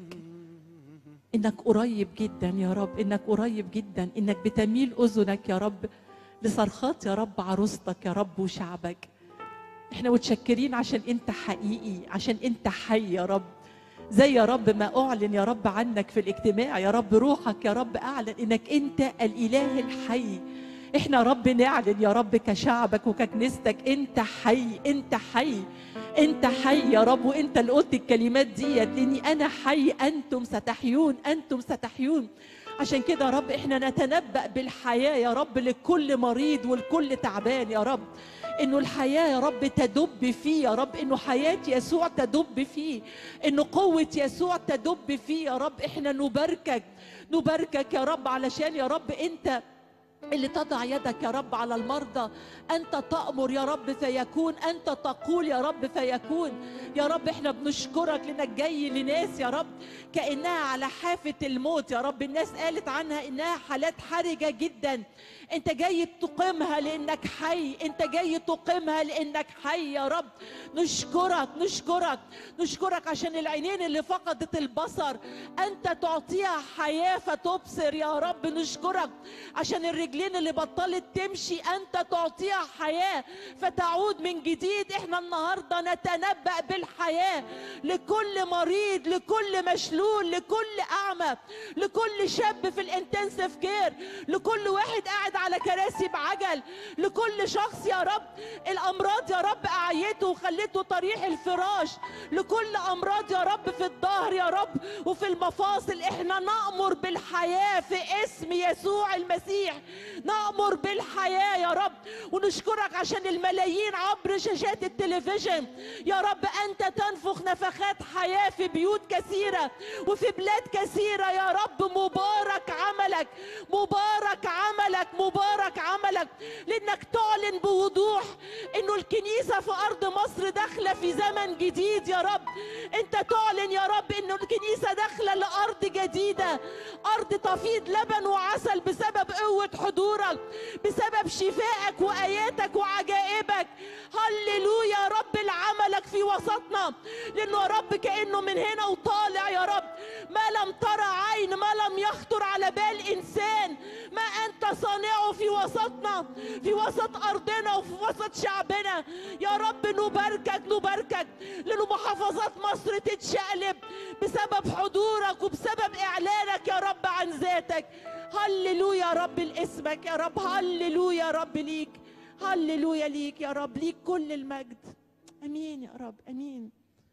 انك قريب جدا يا رب، انك قريب جدا، انك بتميل اذنك يا رب لصرخات يا رب عروستك يا رب وشعبك. احنا متشكرين عشان انت حقيقي، عشان انت حي يا رب، زي يا رب ما اعلن يا رب عنك في الاجتماع يا رب، روحك يا رب اعلن انك انت الاله الحي. احنا يا رب نعلن يا رب كشعبك وككنيستك انت حي، انت حي، انت حي يا رب. وانت اللي قلت الكلمات ديت، لاني انا حي انتم ستحيون، انتم ستحيون. عشان كده يا رب احنا نتنبأ بالحياة يا رب لكل مريض ولكل تعبان يا رب، انه الحياة يا رب تدب فيه يا رب، انه حياة يسوع تدب فيه، انه قوة يسوع تدب فيه يا رب. احنا نباركك نباركك يا رب، علشان يا رب انت اللي تضع يدك يا رب على المرضى، أنت تأمر يا رب فيكون، أنت تقول يا رب فيكون. يا رب احنا بنشكرك لأنك جاي لناس يا رب كأنها على حافة الموت يا رب، الناس قالت عنها إنها حالات حرجة جدا، أنت جاي تقيمها لأنك حي، أنت جاي تقيمها لأنك حي يا رب. نشكرك نشكرك نشكرك عشان العينين اللي فقدت البصر أنت تعطيها حياة فتبصر يا رب. نشكرك عشان الرجلين اللي بطلت تمشي أنت تعطيها حياة فتعود من جديد. احنا النهاردة نتنبأ بالحياة لكل مريض، لكل مشلول، لكل أعمى، لكل شاب في الانتنسيف كير، لكل واحد قاعد على كراسي بعجل، لكل شخص يا رب الأمراض يا رب أعيته وخلته طريح الفراش، لكل أمراض يا رب في الظهر يا رب وفي المفاصل. احنا نأمر بالحياة في اسم يسوع المسيح. نأمر بالحياة يا رب. ونشكرك عشان الملايين عبر شاشات التلفزيون يا رب، أنت تنفخ نفخات حياة في بيوت كثيرة وفي بلاد كثيرة يا رب. مبارك عملك، مبارك عملك، مبارك عملك، لأنك تعلن بوضوح إنه الكنيسة في أرض مصر داخلة في زمن جديد يا رب. أنت تعلن يا رب إنه الكنيسة داخلة لأرض جديدة، أرض تفيض لبن وعسل بسبب قوة حضورك، بسبب شفائك وآياتك وعجائبك. هللويا يا رب لعملك في وسطنا، لأنه يا رب كأنه من هنا وطالع يا رب ما لم ترى عين، ما لم يخطر على بال إنسان، ما أنت صانعه في وسطنا، في وسط أرضنا وفي وسط شعبنا يا رب. نباركك نباركك، لأنه محافظات مصر تتشقلب بسبب حضورك وبسبب إعلانك يا رب عن ذاتك. هللويا يا رب لاسمك يا رب، هللويا يا رب ليك، هللويا ليك يا رب، ليك كل المجد. امين يا رب، امين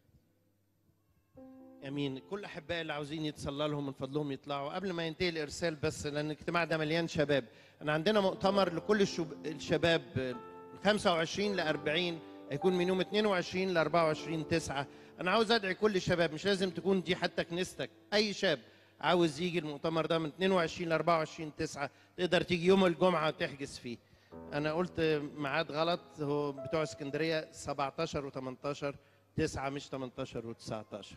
امين. كل احبائي اللي عاوزين يتصلى لهم من فضلهم يطلعوا قبل ما ينتهي الارسال، بس لان الاجتماع ده مليان شباب. انا عندنا مؤتمر لكل الشباب من خمسة وعشرين ل أربعين، هيكون من يوم اثنين وعشرين ل أربعة وعشرين تسعة. انا عاوز ادعي كل الشباب، مش لازم تكون دي حتى كنيستك، اي شاب عاوز يجي المؤتمر ده من اثنين وعشرين ل أربعة وعشرين تسعة تقدر تيجي يوم الجمعه تحجز فيه. انا قلت ميعاد غلط، هو بتوع اسكندريه سبعتاشر وتمنتاشر تسعة مش تمنتاشر وتسعتاشر.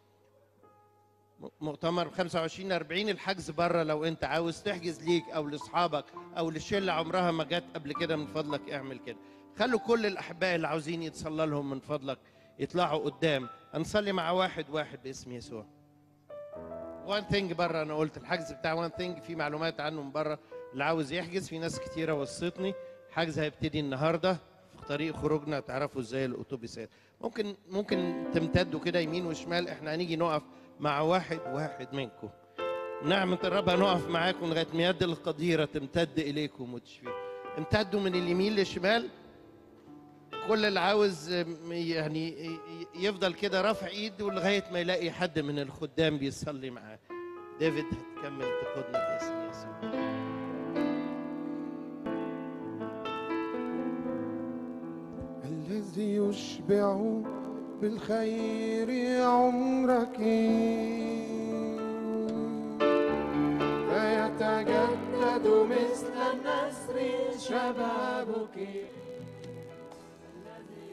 مؤتمر خمسة وعشرين ل أربعين، الحجز بره. لو انت عاوز تحجز ليك او لاصحابك او للشله عمرها ما جت قبل كده، من فضلك اعمل كده. خلوا كل الاحباء اللي عاوزين يتصلى لهم من فضلك يطلعوا قدام، هنصلي مع واحد واحد باسم يسوع. وان ثينج بره، انا قلت الحجز بتاع وان ثينج في معلومات عنه من بره، اللي عاوز يحجز، في ناس كتيره وصتني. الحجز هيبتدي النهارده في طريق خروجنا، تعرفوا ازاي الاتوبيسات. ممكن ممكن تمتدوا كده يمين وشمال، احنا هنيجي نقف مع واحد واحد منكم. نعمة الرب هنقف معاكم لغايه ما يد القديره تمتد اليكم وتشفيكم. امتدوا من اليمين للشمال. كل اللي عاوز يعني يفضل كده رافع ايده لغايه ما يلاقي حد من الخدام بيصلي معاه. ديفيد هتكمل تقودنا باسم يسوع. الذي يشبع بالخير عمرك فيتجدد مثل النسر شبابك. الذي